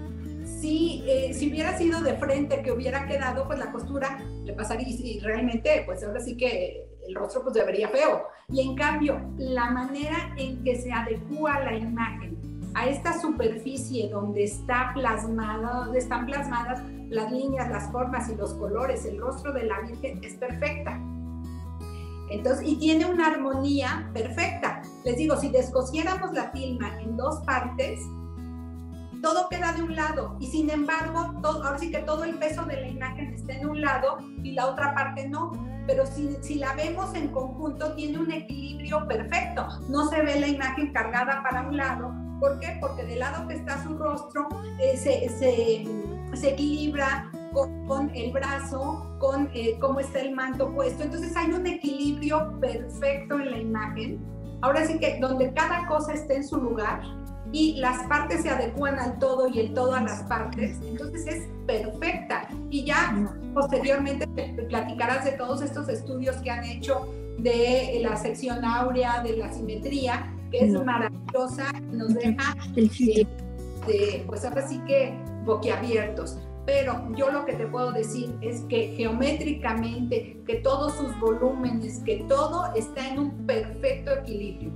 [SPEAKER 4] Si, eh, si hubiera sido de frente que hubiera quedado, pues la costura le pasaría, y realmente pues ahora sí que el rostro pues se vería feo. Y en cambio, la manera en que se adecua la imagen a esta superficie donde está plasmada, donde están plasmadas las líneas, las formas y los colores, el rostro de la Virgen es perfecta. Entonces, y tiene una armonía perfecta. Les digo, si descosiéramos la tilma en dos partes, todo queda de un lado, y sin embargo, todo, ahora sí que todo el peso de la imagen está en un lado y la otra parte no. Pero si, si la vemos en conjunto, tiene un equilibrio perfecto. No se ve la imagen cargada para un lado. ¿Por qué? Porque del lado que está su rostro eh, se, se, se equilibra con, con el brazo, con eh, cómo está el manto puesto. Entonces hay un equilibrio perfecto en la imagen. Ahora sí que donde cada cosa esté en su lugar y las partes se adecúan al todo y el todo a las partes, entonces es perfecta. Y ya posteriormente platicarás de todos estos estudios que han hecho de la sección áurea, de la simetría, que es no. maravillosa, nos deja eh, de, pues ahora sí que boquiabiertos. Pero yo lo que te puedo decir es que geométricamente, que todos sus volúmenes, que todo está en un perfecto equilibrio.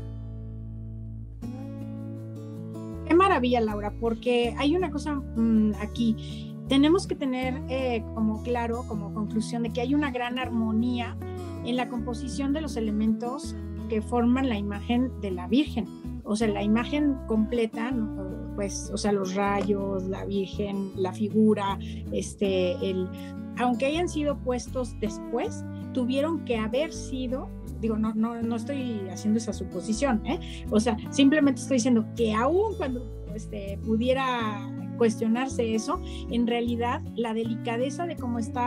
[SPEAKER 3] Qué maravilla, Laura, porque hay una cosa mmm, aquí. Tenemos que tener eh, como claro, como conclusión, de que hay una gran armonía en la composición de los elementos que forman la imagen de la Virgen. O sea, la imagen completa, ¿no? Pues, o sea, los rayos, la Virgen, la figura, este, el, aunque hayan sido puestos después, tuvieron que haber sido, digo, no, no, no estoy haciendo esa suposición, ¿eh? O sea, simplemente estoy diciendo que aún cuando este, pudiera cuestionarse eso, en realidad la delicadeza de cómo está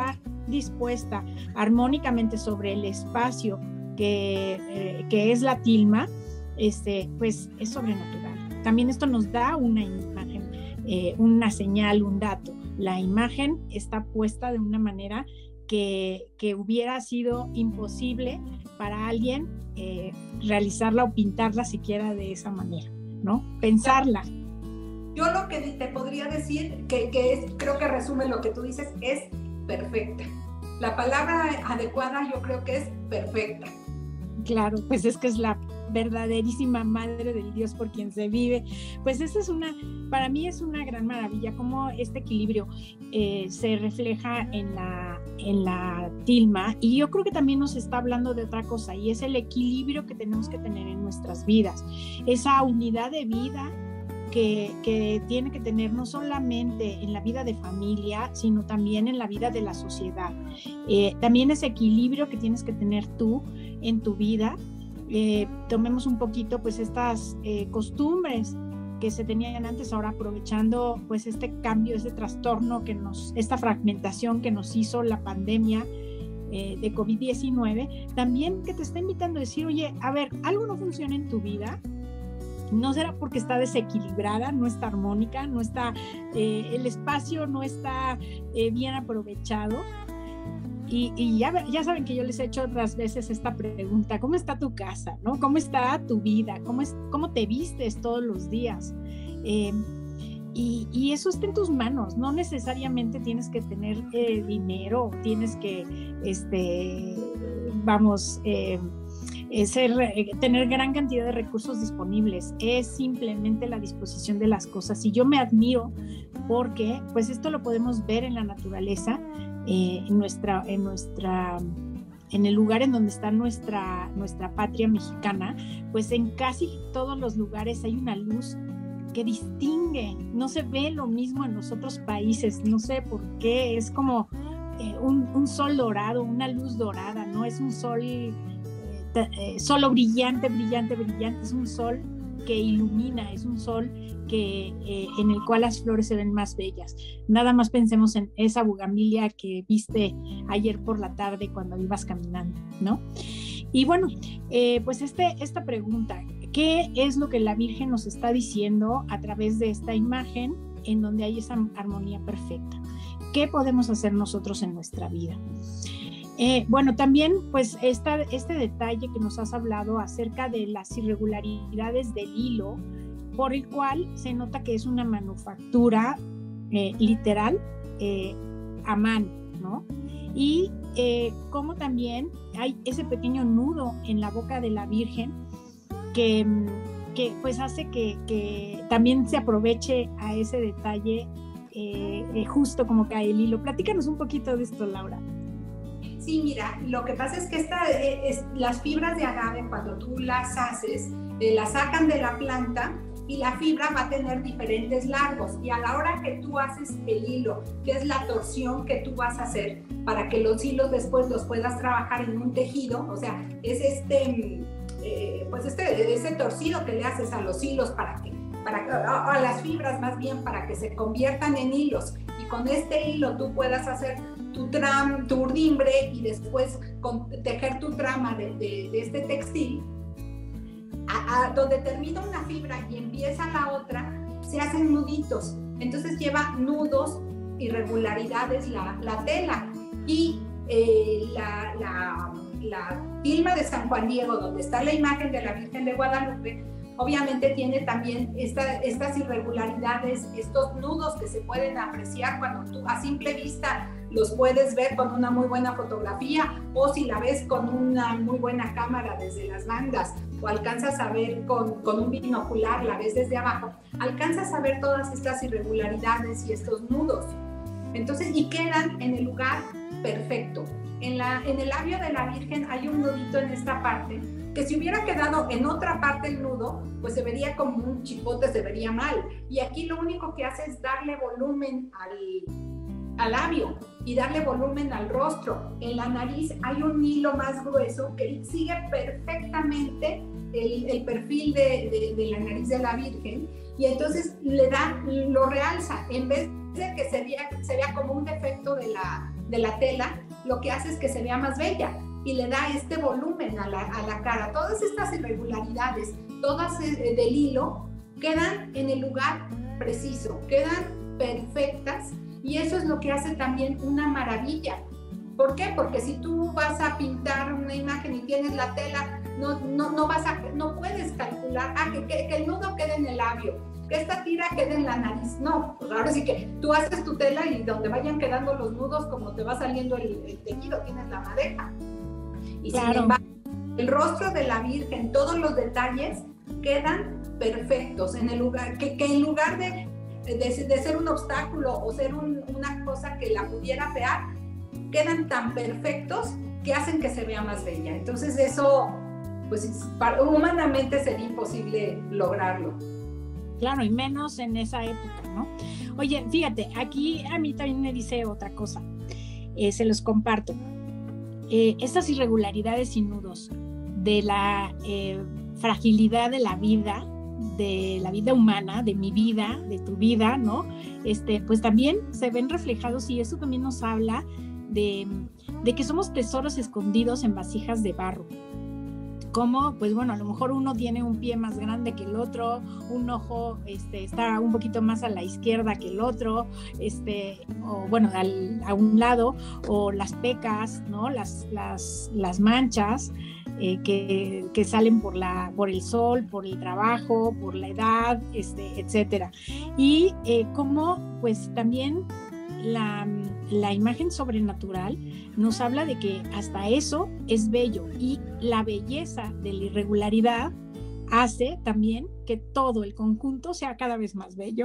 [SPEAKER 3] dispuesta armónicamente sobre el espacio que, eh, que es la tilma, este, pues es sobrenatural. También esto nos da una imagen, eh, una señal, un dato. La imagen está puesta de una manera que, que hubiera sido imposible para alguien eh, realizarla o pintarla siquiera de esa manera, ¿no? Pensarla.
[SPEAKER 4] Yo lo que te podría decir, que, que es, creo que resume lo que tú dices, es perfecta. La palabra adecuada yo creo que es perfecta.
[SPEAKER 3] Claro, pues es que es la verdaderísima madre del Dios por quien se vive. Pues esa es una, para mí es una gran maravilla, cómo este equilibrio eh, se refleja en la, en la tilma, y yo creo que también nos está hablando de otra cosa, y es el equilibrio que tenemos que tener en nuestras vidas, esa unidad de vida que, que tiene que tener no solamente en la vida de familia, sino también en la vida de la sociedad. Eh, también ese equilibrio que tienes que tener tú en tu vida. Eh, tomemos un poquito pues estas eh, costumbres que se tenían antes, ahora aprovechando pues este cambio, este trastorno que nos, esta fragmentación que nos hizo la pandemia eh, de COVID diecinueve, también que te está invitando a decir, oye, a ver, algo no funciona en tu vida, no será porque está desequilibrada, no está armónica, no está, eh, el espacio no está eh, bien aprovechado. Y, y ya, ya saben que yo les he hecho otras veces esta pregunta, ¿cómo está tu casa? ¿No? ¿Cómo está tu vida? ¿Cómo, es, cómo te vistes todos los días? Eh, y, y eso está en tus manos, no necesariamente tienes que tener eh, dinero, tienes que, este, vamos, eh, ser, eh, tener gran cantidad de recursos disponibles, es simplemente la disposición de las cosas. Y yo me admiro porque pues esto lo podemos ver en la naturaleza, eh, en nuestra, en nuestra, en el lugar en donde está nuestra, nuestra patria mexicana, pues en casi todos los lugares hay una luz que distingue, no se ve lo mismo en los otros países, no sé por qué, es como eh, un, un sol dorado, una luz dorada, no es un sol eh, eh, solo brillante, brillante, brillante, es un sol que ilumina, es un sol que, eh, en el cual las flores se ven más bellas. Nada más pensemos en esa bugambilia que viste ayer por la tarde cuando ibas caminando, ¿no? Y bueno, eh, pues este, esta pregunta, ¿qué es lo que la Virgen nos está diciendo a través de esta imagen en donde hay esa armonía perfecta? ¿Qué podemos hacer nosotros en nuestra vida? Eh, bueno, también pues esta, este detalle que nos has hablado acerca de las irregularidades del hilo, por el cual se nota que es una manufactura eh, literal eh, a mano, ¿no? Y eh, como también hay ese pequeño nudo en la boca de la Virgen que, que pues hace que, que también se aproveche a ese detalle eh, eh, justo como cae el hilo. Platícanos un poquito de esto, Laura.
[SPEAKER 4] Sí, mira, lo que pasa es que esta, es, las fibras de agave, cuando tú las haces, eh, las sacan de la planta y la fibra va a tener diferentes largos, y a la hora que tú haces el hilo, que es la torsión que tú vas a hacer para que los hilos después los puedas trabajar en un tejido, o sea, es este, eh, pues este, ese torcido que le haces a los hilos para que, para que, a, a las fibras más bien, para que se conviertan en hilos, y con este hilo tú puedas hacer tu, tram, tu urdimbre y después con, tejer tu trama de, de, de este textil. A, a donde termina una fibra y empieza la otra, se hacen nuditos, entonces lleva nudos, irregularidades la, la tela, y eh, la, la, la tilma de San Juan Diego, donde está la imagen de la Virgen de Guadalupe, obviamente tiene también esta, estas irregularidades, estos nudos que se pueden apreciar cuando tú a simple vista los puedes ver con una muy buena fotografía, o si la ves con una muy buena cámara desde las mangas, o alcanzas a ver con, con un binocular, la ves desde abajo, alcanzas a ver todas estas irregularidades y estos nudos. Entonces, y quedan en el lugar perfecto. En, la, en el labio de la Virgen hay un nudito en esta parte, que si hubiera quedado en otra parte el nudo, pues se vería como un chipote, se vería mal. Y aquí lo único que hace es darle volumen al, al labio y darle volumen al rostro. En la nariz hay un hilo más grueso que sigue perfectamente el, el perfil de, de, de la nariz de la Virgen, y entonces le da, lo realza, en vez de que se vea, se vea como un defecto de la, de la tela, lo que hace es que se vea más bella y le da este volumen a la, a la cara. Todas estas irregularidades, todas eh, del hilo, quedan en el lugar preciso, quedan perfectas, y eso es lo que hace también una maravilla. ¿Por qué? Porque si tú vas a pintar una imagen y tienes la tela, no, no, no, vas a, no puedes calcular, ah, que, que, que el nudo quede en el labio, que esta tira quede en la nariz. No, pues ahora sí que tú haces tu tela y donde vayan quedando los nudos, como te va saliendo el, el tejido, tienes la madeja. Y claro, sin embargo, el rostro de la Virgen, todos los detalles quedan perfectos, en el lugar, que, que en lugar de, de, de ser un obstáculo o ser un, una cosa que la pudiera fear, quedan tan perfectos que hacen que se vea más bella. Entonces eso, pues para, humanamente sería imposible lograrlo.
[SPEAKER 3] Claro, y menos en esa época, ¿no? Oye, fíjate, aquí a mí también me dice otra cosa, eh, se los comparto. Eh, estas irregularidades y nudos de la eh, fragilidad de la vida, de la vida humana, de mi vida, de tu vida, ¿no? Este, pues también se ven reflejados, y eso también nos habla de, de que somos tesoros escondidos en vasijas de barro. Como, pues bueno, a lo mejor uno tiene un pie más grande que el otro, un ojo este, está un poquito más a la izquierda que el otro, este, o bueno, al, a un lado, o las pecas, ¿no? Las, las, las manchas eh, que, que salen por, la, por el sol, por el trabajo, por la edad, este, etcétera. Y eh, como, pues también la, la imagen sobrenatural nos habla de que hasta eso es bello, y la belleza de la irregularidad hace también que todo el conjunto sea cada vez más bello.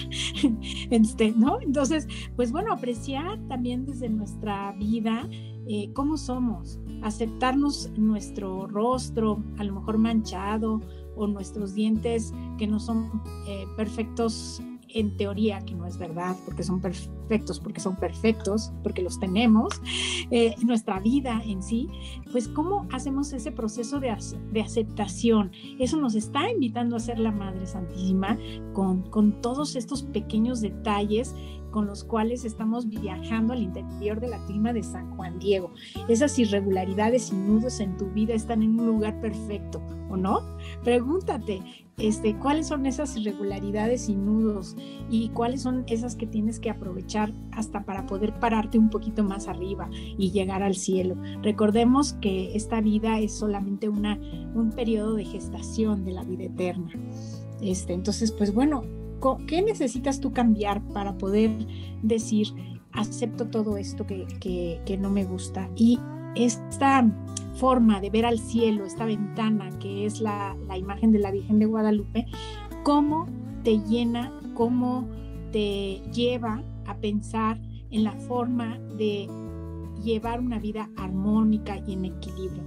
[SPEAKER 3] este, ¿no? Entonces, pues bueno, apreciar también desde nuestra vida eh, cómo somos, aceptarnos nuestro rostro a lo mejor manchado, o nuestros dientes que no son eh, perfectos en teoría, que no es verdad, porque son perfectos, porque son perfectos, porque los tenemos, eh, nuestra vida en sí, pues cómo hacemos ese proceso de, de aceptación. Eso nos está invitando a ser la Madre Santísima, con, con todos estos pequeños detalles con los cuales estamos viajando al interior de la tilma de San Juan Diego. Esas irregularidades y nudos en tu vida están en un lugar perfecto, ¿o no? Pregúntate, este, ¿cuáles son esas irregularidades y nudos? Y cuáles son esas que tienes que aprovechar hasta para poder pararte un poquito más arriba y llegar al cielo. Recordemos que esta vida es solamente una, un periodo de gestación de la vida eterna. Este, entonces, pues bueno, ¿qué necesitas tú cambiar para poder decir, acepto todo esto que, que, que no me gusta? Y esta forma de ver al cielo, esta ventana que es la, la imagen de la Virgen de Guadalupe, ¿cómo te llena, cómo te lleva a pensar en la forma de llevar una vida armónica y en equilibrio?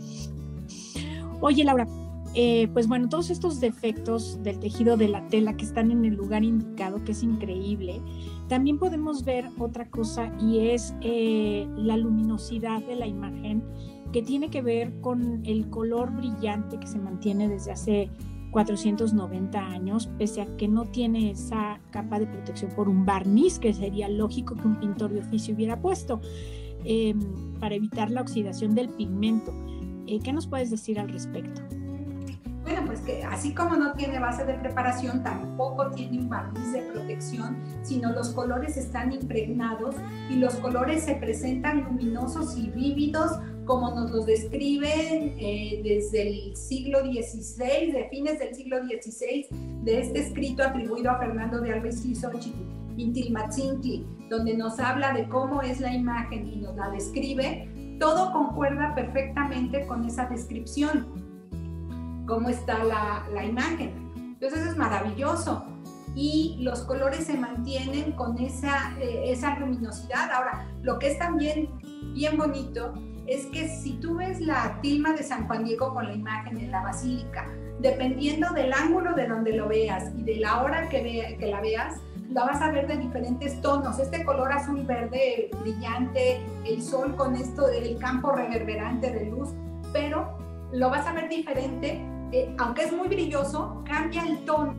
[SPEAKER 3] Oye, Laura, Eh, pues bueno, todos estos defectos del tejido de la tela que están en el lugar indicado, que es increíble, también podemos ver otra cosa, y es eh, la luminosidad de la imagen, que tiene que ver con el color brillante que se mantiene desde hace cuatrocientos noventa años, pese a que no tiene esa capa de protección por un barniz, que sería lógico que un pintor de oficio hubiera puesto eh, para evitar la oxidación del pigmento. Eh, ¿Qué nos puedes decir al respecto?
[SPEAKER 4] Bueno, pues que así como no tiene base de preparación, tampoco tiene un barniz de protección, sino los colores están impregnados, y los colores se presentan luminosos y vívidos, como nos los describen eh, desde el siglo dieciséis, de fines del siglo dieciséis, de este escrito atribuido a Fernando de Alba Izquixóchitl, Intilmatzintli, donde nos habla de cómo es la imagen y nos la describe. Todo concuerda perfectamente con esa descripción, cómo está la, la imagen. Entonces es maravilloso, y los colores se mantienen con esa, eh, esa luminosidad. Ahora, lo que es también bien bonito es que si tú ves la tilma de San Juan Diego con la imagen en la basílica, dependiendo del ángulo de donde lo veas y de la hora que, ve, que la veas, la vas a ver de diferentes tonos. Este color azul verde brillante, el sol con esto, el campo reverberante de luz, pero lo vas a ver diferente. Eh, aunque es muy brilloso, cambia el tono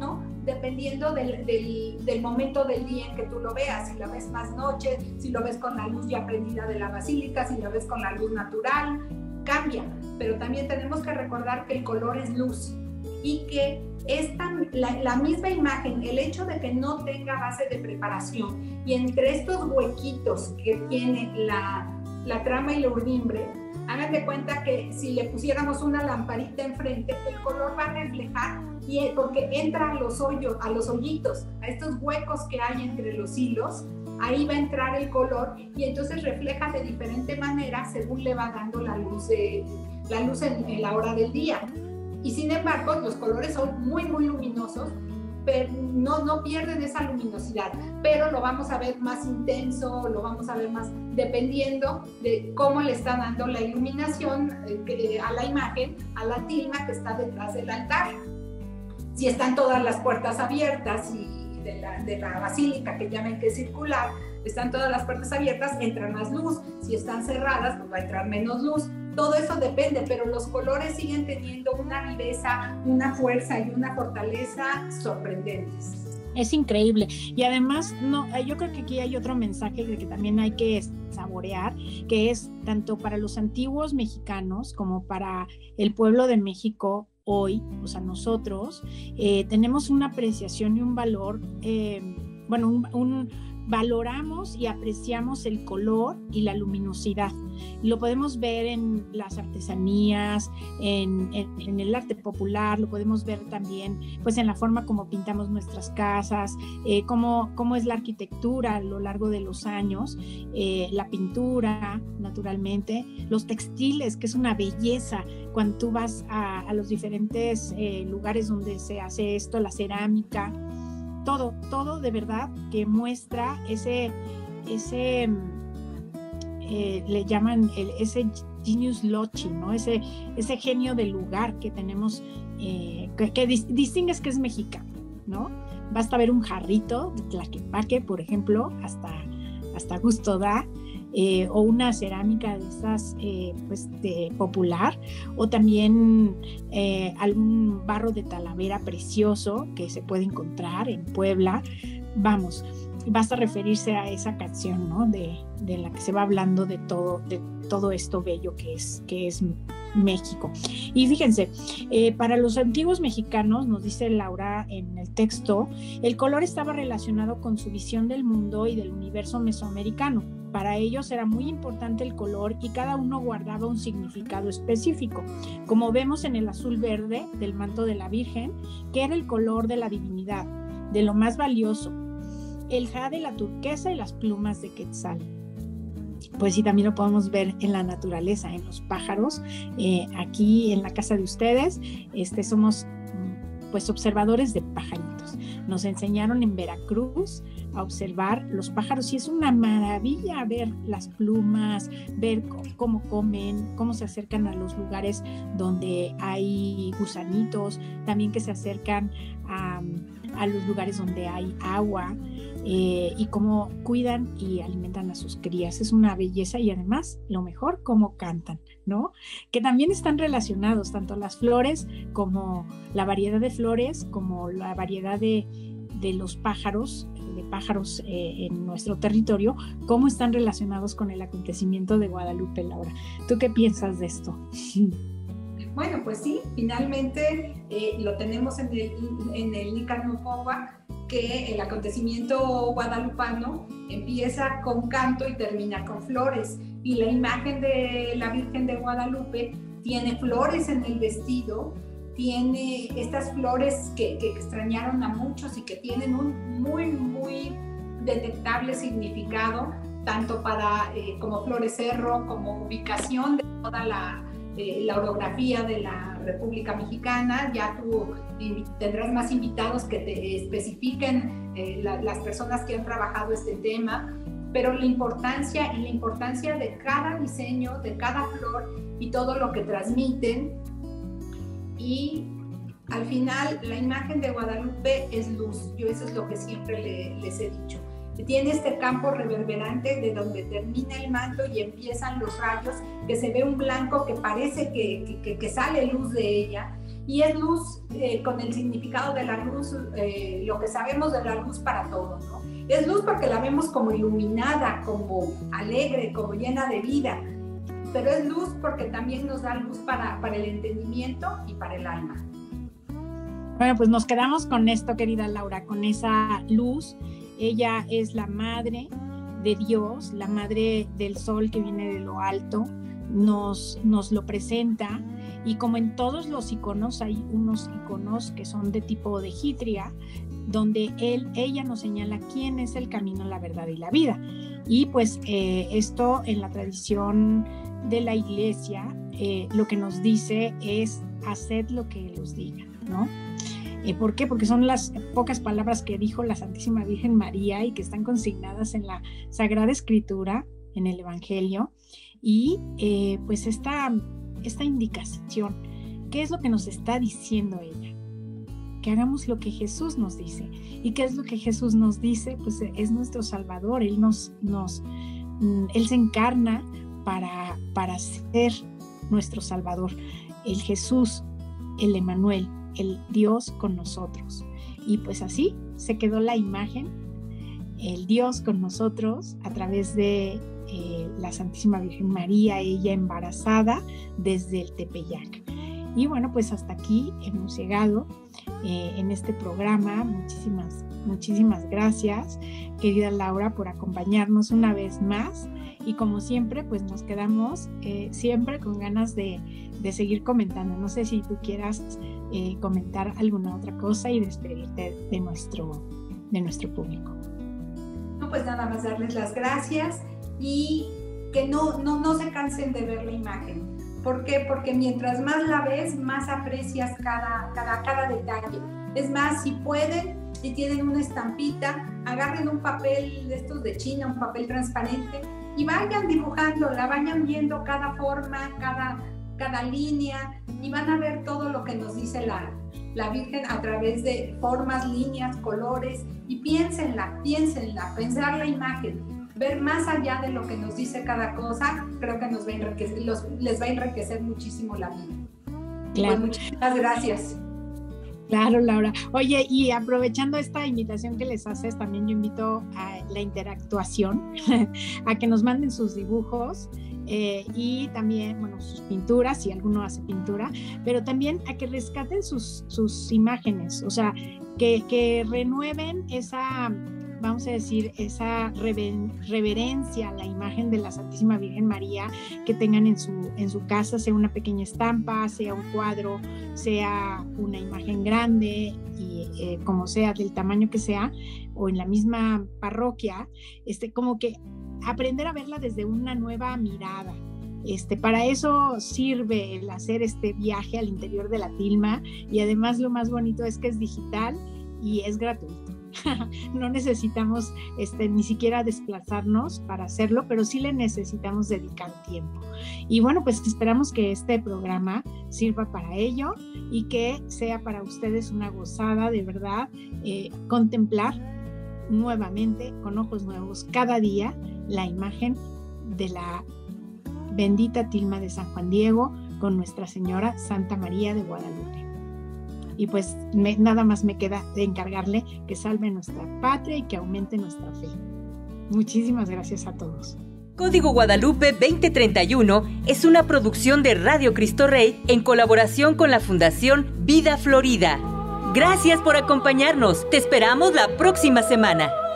[SPEAKER 4] dependiendo del, del, del momento del día en que tú lo veas, si la ves más noche, si lo ves con la luz ya prendida de la basílica, si lo ves con la luz natural, cambia. Pero también tenemos que recordar que el color es luz y que esta, la, la misma imagen, el hecho de que no tenga base de preparación y entre estos huequitos que tiene la, la trama y la urdimbre, hagan de cuenta que si le pusiéramos una lamparita enfrente, el color va a reflejar, y porque entra a los hoyos, a los hoyitos, a estos huecos que hay entre los hilos, ahí va a entrar el color y entonces refleja de diferente manera según le va dando la luz, de, la luz en, en la hora del día. Y sin embargo, los colores son muy, muy luminosos, pero no, no pierden esa luminosidad, pero lo vamos a ver más intenso, lo vamos a ver más dependiendo de cómo le está dando la iluminación eh, a la imagen, a la tilma que está detrás del altar. Si están todas las puertas abiertas y de la, de la basílica, que ya ven que es circular, están todas las puertas abiertas, entra más luz. Si están cerradas, pues va a entrar menos luz. Todo eso depende, pero los colores siguen teniendo una viveza, una fuerza y una fortaleza sorprendentes.
[SPEAKER 3] Es increíble. Y además, no, yo creo que aquí hay otro mensaje que también hay que saborear, que es tanto para los antiguos mexicanos como para el pueblo de México hoy, o sea, nosotros, eh, tenemos una apreciación y un valor, eh, bueno, un, un valoramos y apreciamos el color y la luminosidad. Lo podemos ver en las artesanías, en, en, en el arte popular, lo podemos ver también pues en la forma como pintamos nuestras casas, eh, cómo, cómo es la arquitectura a lo largo de los años, eh, la pintura, naturalmente, los textiles, que es una belleza cuando tú vas a, a los diferentes eh, lugares donde se hace esto, la cerámica, todo, todo de verdad que muestra ese, ese eh, le llaman el, ese genius loci, ¿no? Ese, ese genio del lugar que tenemos, eh, que, que dis, distingues que es mexicano, ¿no? Basta ver un jarrito de Tlaquepaque, por ejemplo, hasta, hasta gusto da, eh, o una cerámica de esas eh, pues de popular, o también eh, algún barro de Talavera precioso que se puede encontrar en Puebla. Vamos, basta referirse a esa canción, ¿no? De, de la que se va hablando de todo, de todo esto bello que es, que es México. Y fíjense, eh, para los antiguos mexicanos, nos dice Laura en el texto, el color estaba relacionado con su visión del mundo y del universo mesoamericano. Para ellos era muy importante el color y cada uno guardaba un significado específico, como vemos en el azul verde del manto de la Virgen, que era el color de la divinidad, de lo más valioso, el jade, la turquesa y las plumas de quetzal. Pues sí, también lo podemos ver en la naturaleza, en los pájaros. Eh, aquí en la casa de ustedes este, somos pues observadores de pajaritos. Nos enseñaron en Veracruz a observar los pájaros y es una maravilla ver las plumas, ver cómo comen, cómo se acercan a los lugares donde hay gusanitos, también que se acercan a, a los lugares donde hay agua, eh, y cómo cuidan y alimentan a sus crías. Es una belleza y además, lo mejor, cómo cantan, ¿no? Que también están relacionados tanto las flores como la variedad de flores, como la variedad de, de los pájaros, de pájaros eh, en nuestro territorio, cómo están relacionados con el acontecimiento de Guadalupe, Laura. ¿Tú qué piensas de esto?
[SPEAKER 4] Bueno, pues sí, finalmente eh, lo tenemos en el, en el Nicanopogua, que el acontecimiento guadalupano empieza con canto y termina con flores, y la imagen de la Virgen de Guadalupe tiene flores en el vestido, tiene estas flores que, que extrañaron a muchos y que tienen un muy, muy detectable significado, tanto para eh, como Flores Cerro, como ubicación de toda la, eh, la orografía de la República Mexicana. Ya tú tendrás más invitados que te especifiquen eh, la, las personas que han trabajado este tema, pero la importancia y la importancia de cada diseño, de cada flor y todo lo que transmiten. Y al final la imagen de Guadalupe es luz. Yo eso es lo que siempre le, les he dicho. Tiene este campo reverberante de donde termina el manto y empiezan los rayos, que se ve un blanco que parece que, que, que sale luz de ella, y es luz eh, con el significado de la luz, eh, lo que sabemos de la luz para todos, ¿no? Es luz porque la vemos como iluminada, como alegre, como llena de vida, pero es luz porque también nos da luz para, para el entendimiento y para el alma.
[SPEAKER 3] Bueno, pues nos quedamos con esto, querida Laura, con esa luz. Ella es la madre de Dios, la madre del sol que viene de lo alto, nos, nos lo presenta, y como en todos los iconos hay unos iconos que son de tipo de Gitria, donde él, ella nos señala quién es el camino, la verdad y la vida. Y pues eh, esto en la tradición de la iglesia eh, lo que nos dice es haced lo que Él os diga, ¿no? Eh, ¿Por qué? Porque son las pocas palabras que dijo la Santísima Virgen María y que están consignadas en la Sagrada Escritura, en el Evangelio. Y eh, pues esta, esta indicación, ¿qué es lo que nos está diciendo ella? Que hagamos lo que Jesús nos dice. ¿Y qué es lo que Jesús nos dice? Pues es nuestro Salvador. Él, nos, nos, él se encarna para, para ser nuestro Salvador. El Jesús, el Emmanuel, el Dios con nosotros. Y pues así se quedó la imagen, el Dios con nosotros a través de eh, la Santísima Virgen María, ella embarazada desde el Tepeyac. Y bueno, pues hasta aquí hemos llegado eh, en este programa. Muchísimas, muchísimas gracias, querida Laura, por acompañarnos una vez más. Y como siempre, pues nos quedamos eh, siempre con ganas de, de seguir comentando. No sé si tú quieras eh, comentar alguna otra cosa y despedirte de nuestro, de nuestro público.
[SPEAKER 4] No, pues nada más darles las gracias y que no, no, no se cansen de ver la imagen. ¿Por qué? Porque mientras más la ves, más aprecias cada, cada, cada detalle. Es más, si pueden, si tienen una estampita, agarren un papel de estos de China, un papel transparente, y vayan dibujándola, vayan viendo cada forma, cada, cada línea, y van a ver todo lo que nos dice la, la Virgen a través de formas, líneas, colores, y piénsenla, piénsenla, pensar la imagen. Ver más allá de lo que nos dice cada cosa, creo que nos va a enriquecer, los, les va a enriquecer muchísimo la vida.
[SPEAKER 3] Claro.
[SPEAKER 4] Pues muchas gracias.
[SPEAKER 3] Claro, Laura. Oye, y aprovechando esta invitación que les haces, también yo invito a la interactuación, a que nos manden sus dibujos eh, y también, bueno, sus pinturas, si alguno hace pintura, pero también a que rescaten sus, sus imágenes, o sea, que, que renueven esa, vamos a decir, esa rever, reverencia a la imagen de la Santísima Virgen María que tengan en su, en su casa, sea una pequeña estampa, sea un cuadro, sea una imagen grande, y eh, como sea, del tamaño que sea, o en la misma parroquia, este, como que aprender a verla desde una nueva mirada. Este, para eso sirve el hacer este viaje al interior de la tilma, y además lo más bonito es que es digital y es gratuito. No necesitamos este, ni siquiera desplazarnos para hacerlo, pero sí le necesitamos dedicar tiempo. Y bueno, pues esperamos que este programa sirva para ello y que sea para ustedes una gozada, de verdad, eh, contemplar nuevamente, con ojos nuevos, cada día la imagen de la bendita tilma de San Juan Diego con Nuestra Señora Santa María de Guadalupe. Y pues me, nada más me queda de encargarle que salve nuestra patria y que aumente nuestra fe. Muchísimas gracias a todos.
[SPEAKER 2] Código Guadalupe veinte treinta y uno es una producción de Radio Cristo Rey en colaboración con la Fundación Vida Florida. Gracias por acompañarnos. Te esperamos la próxima semana.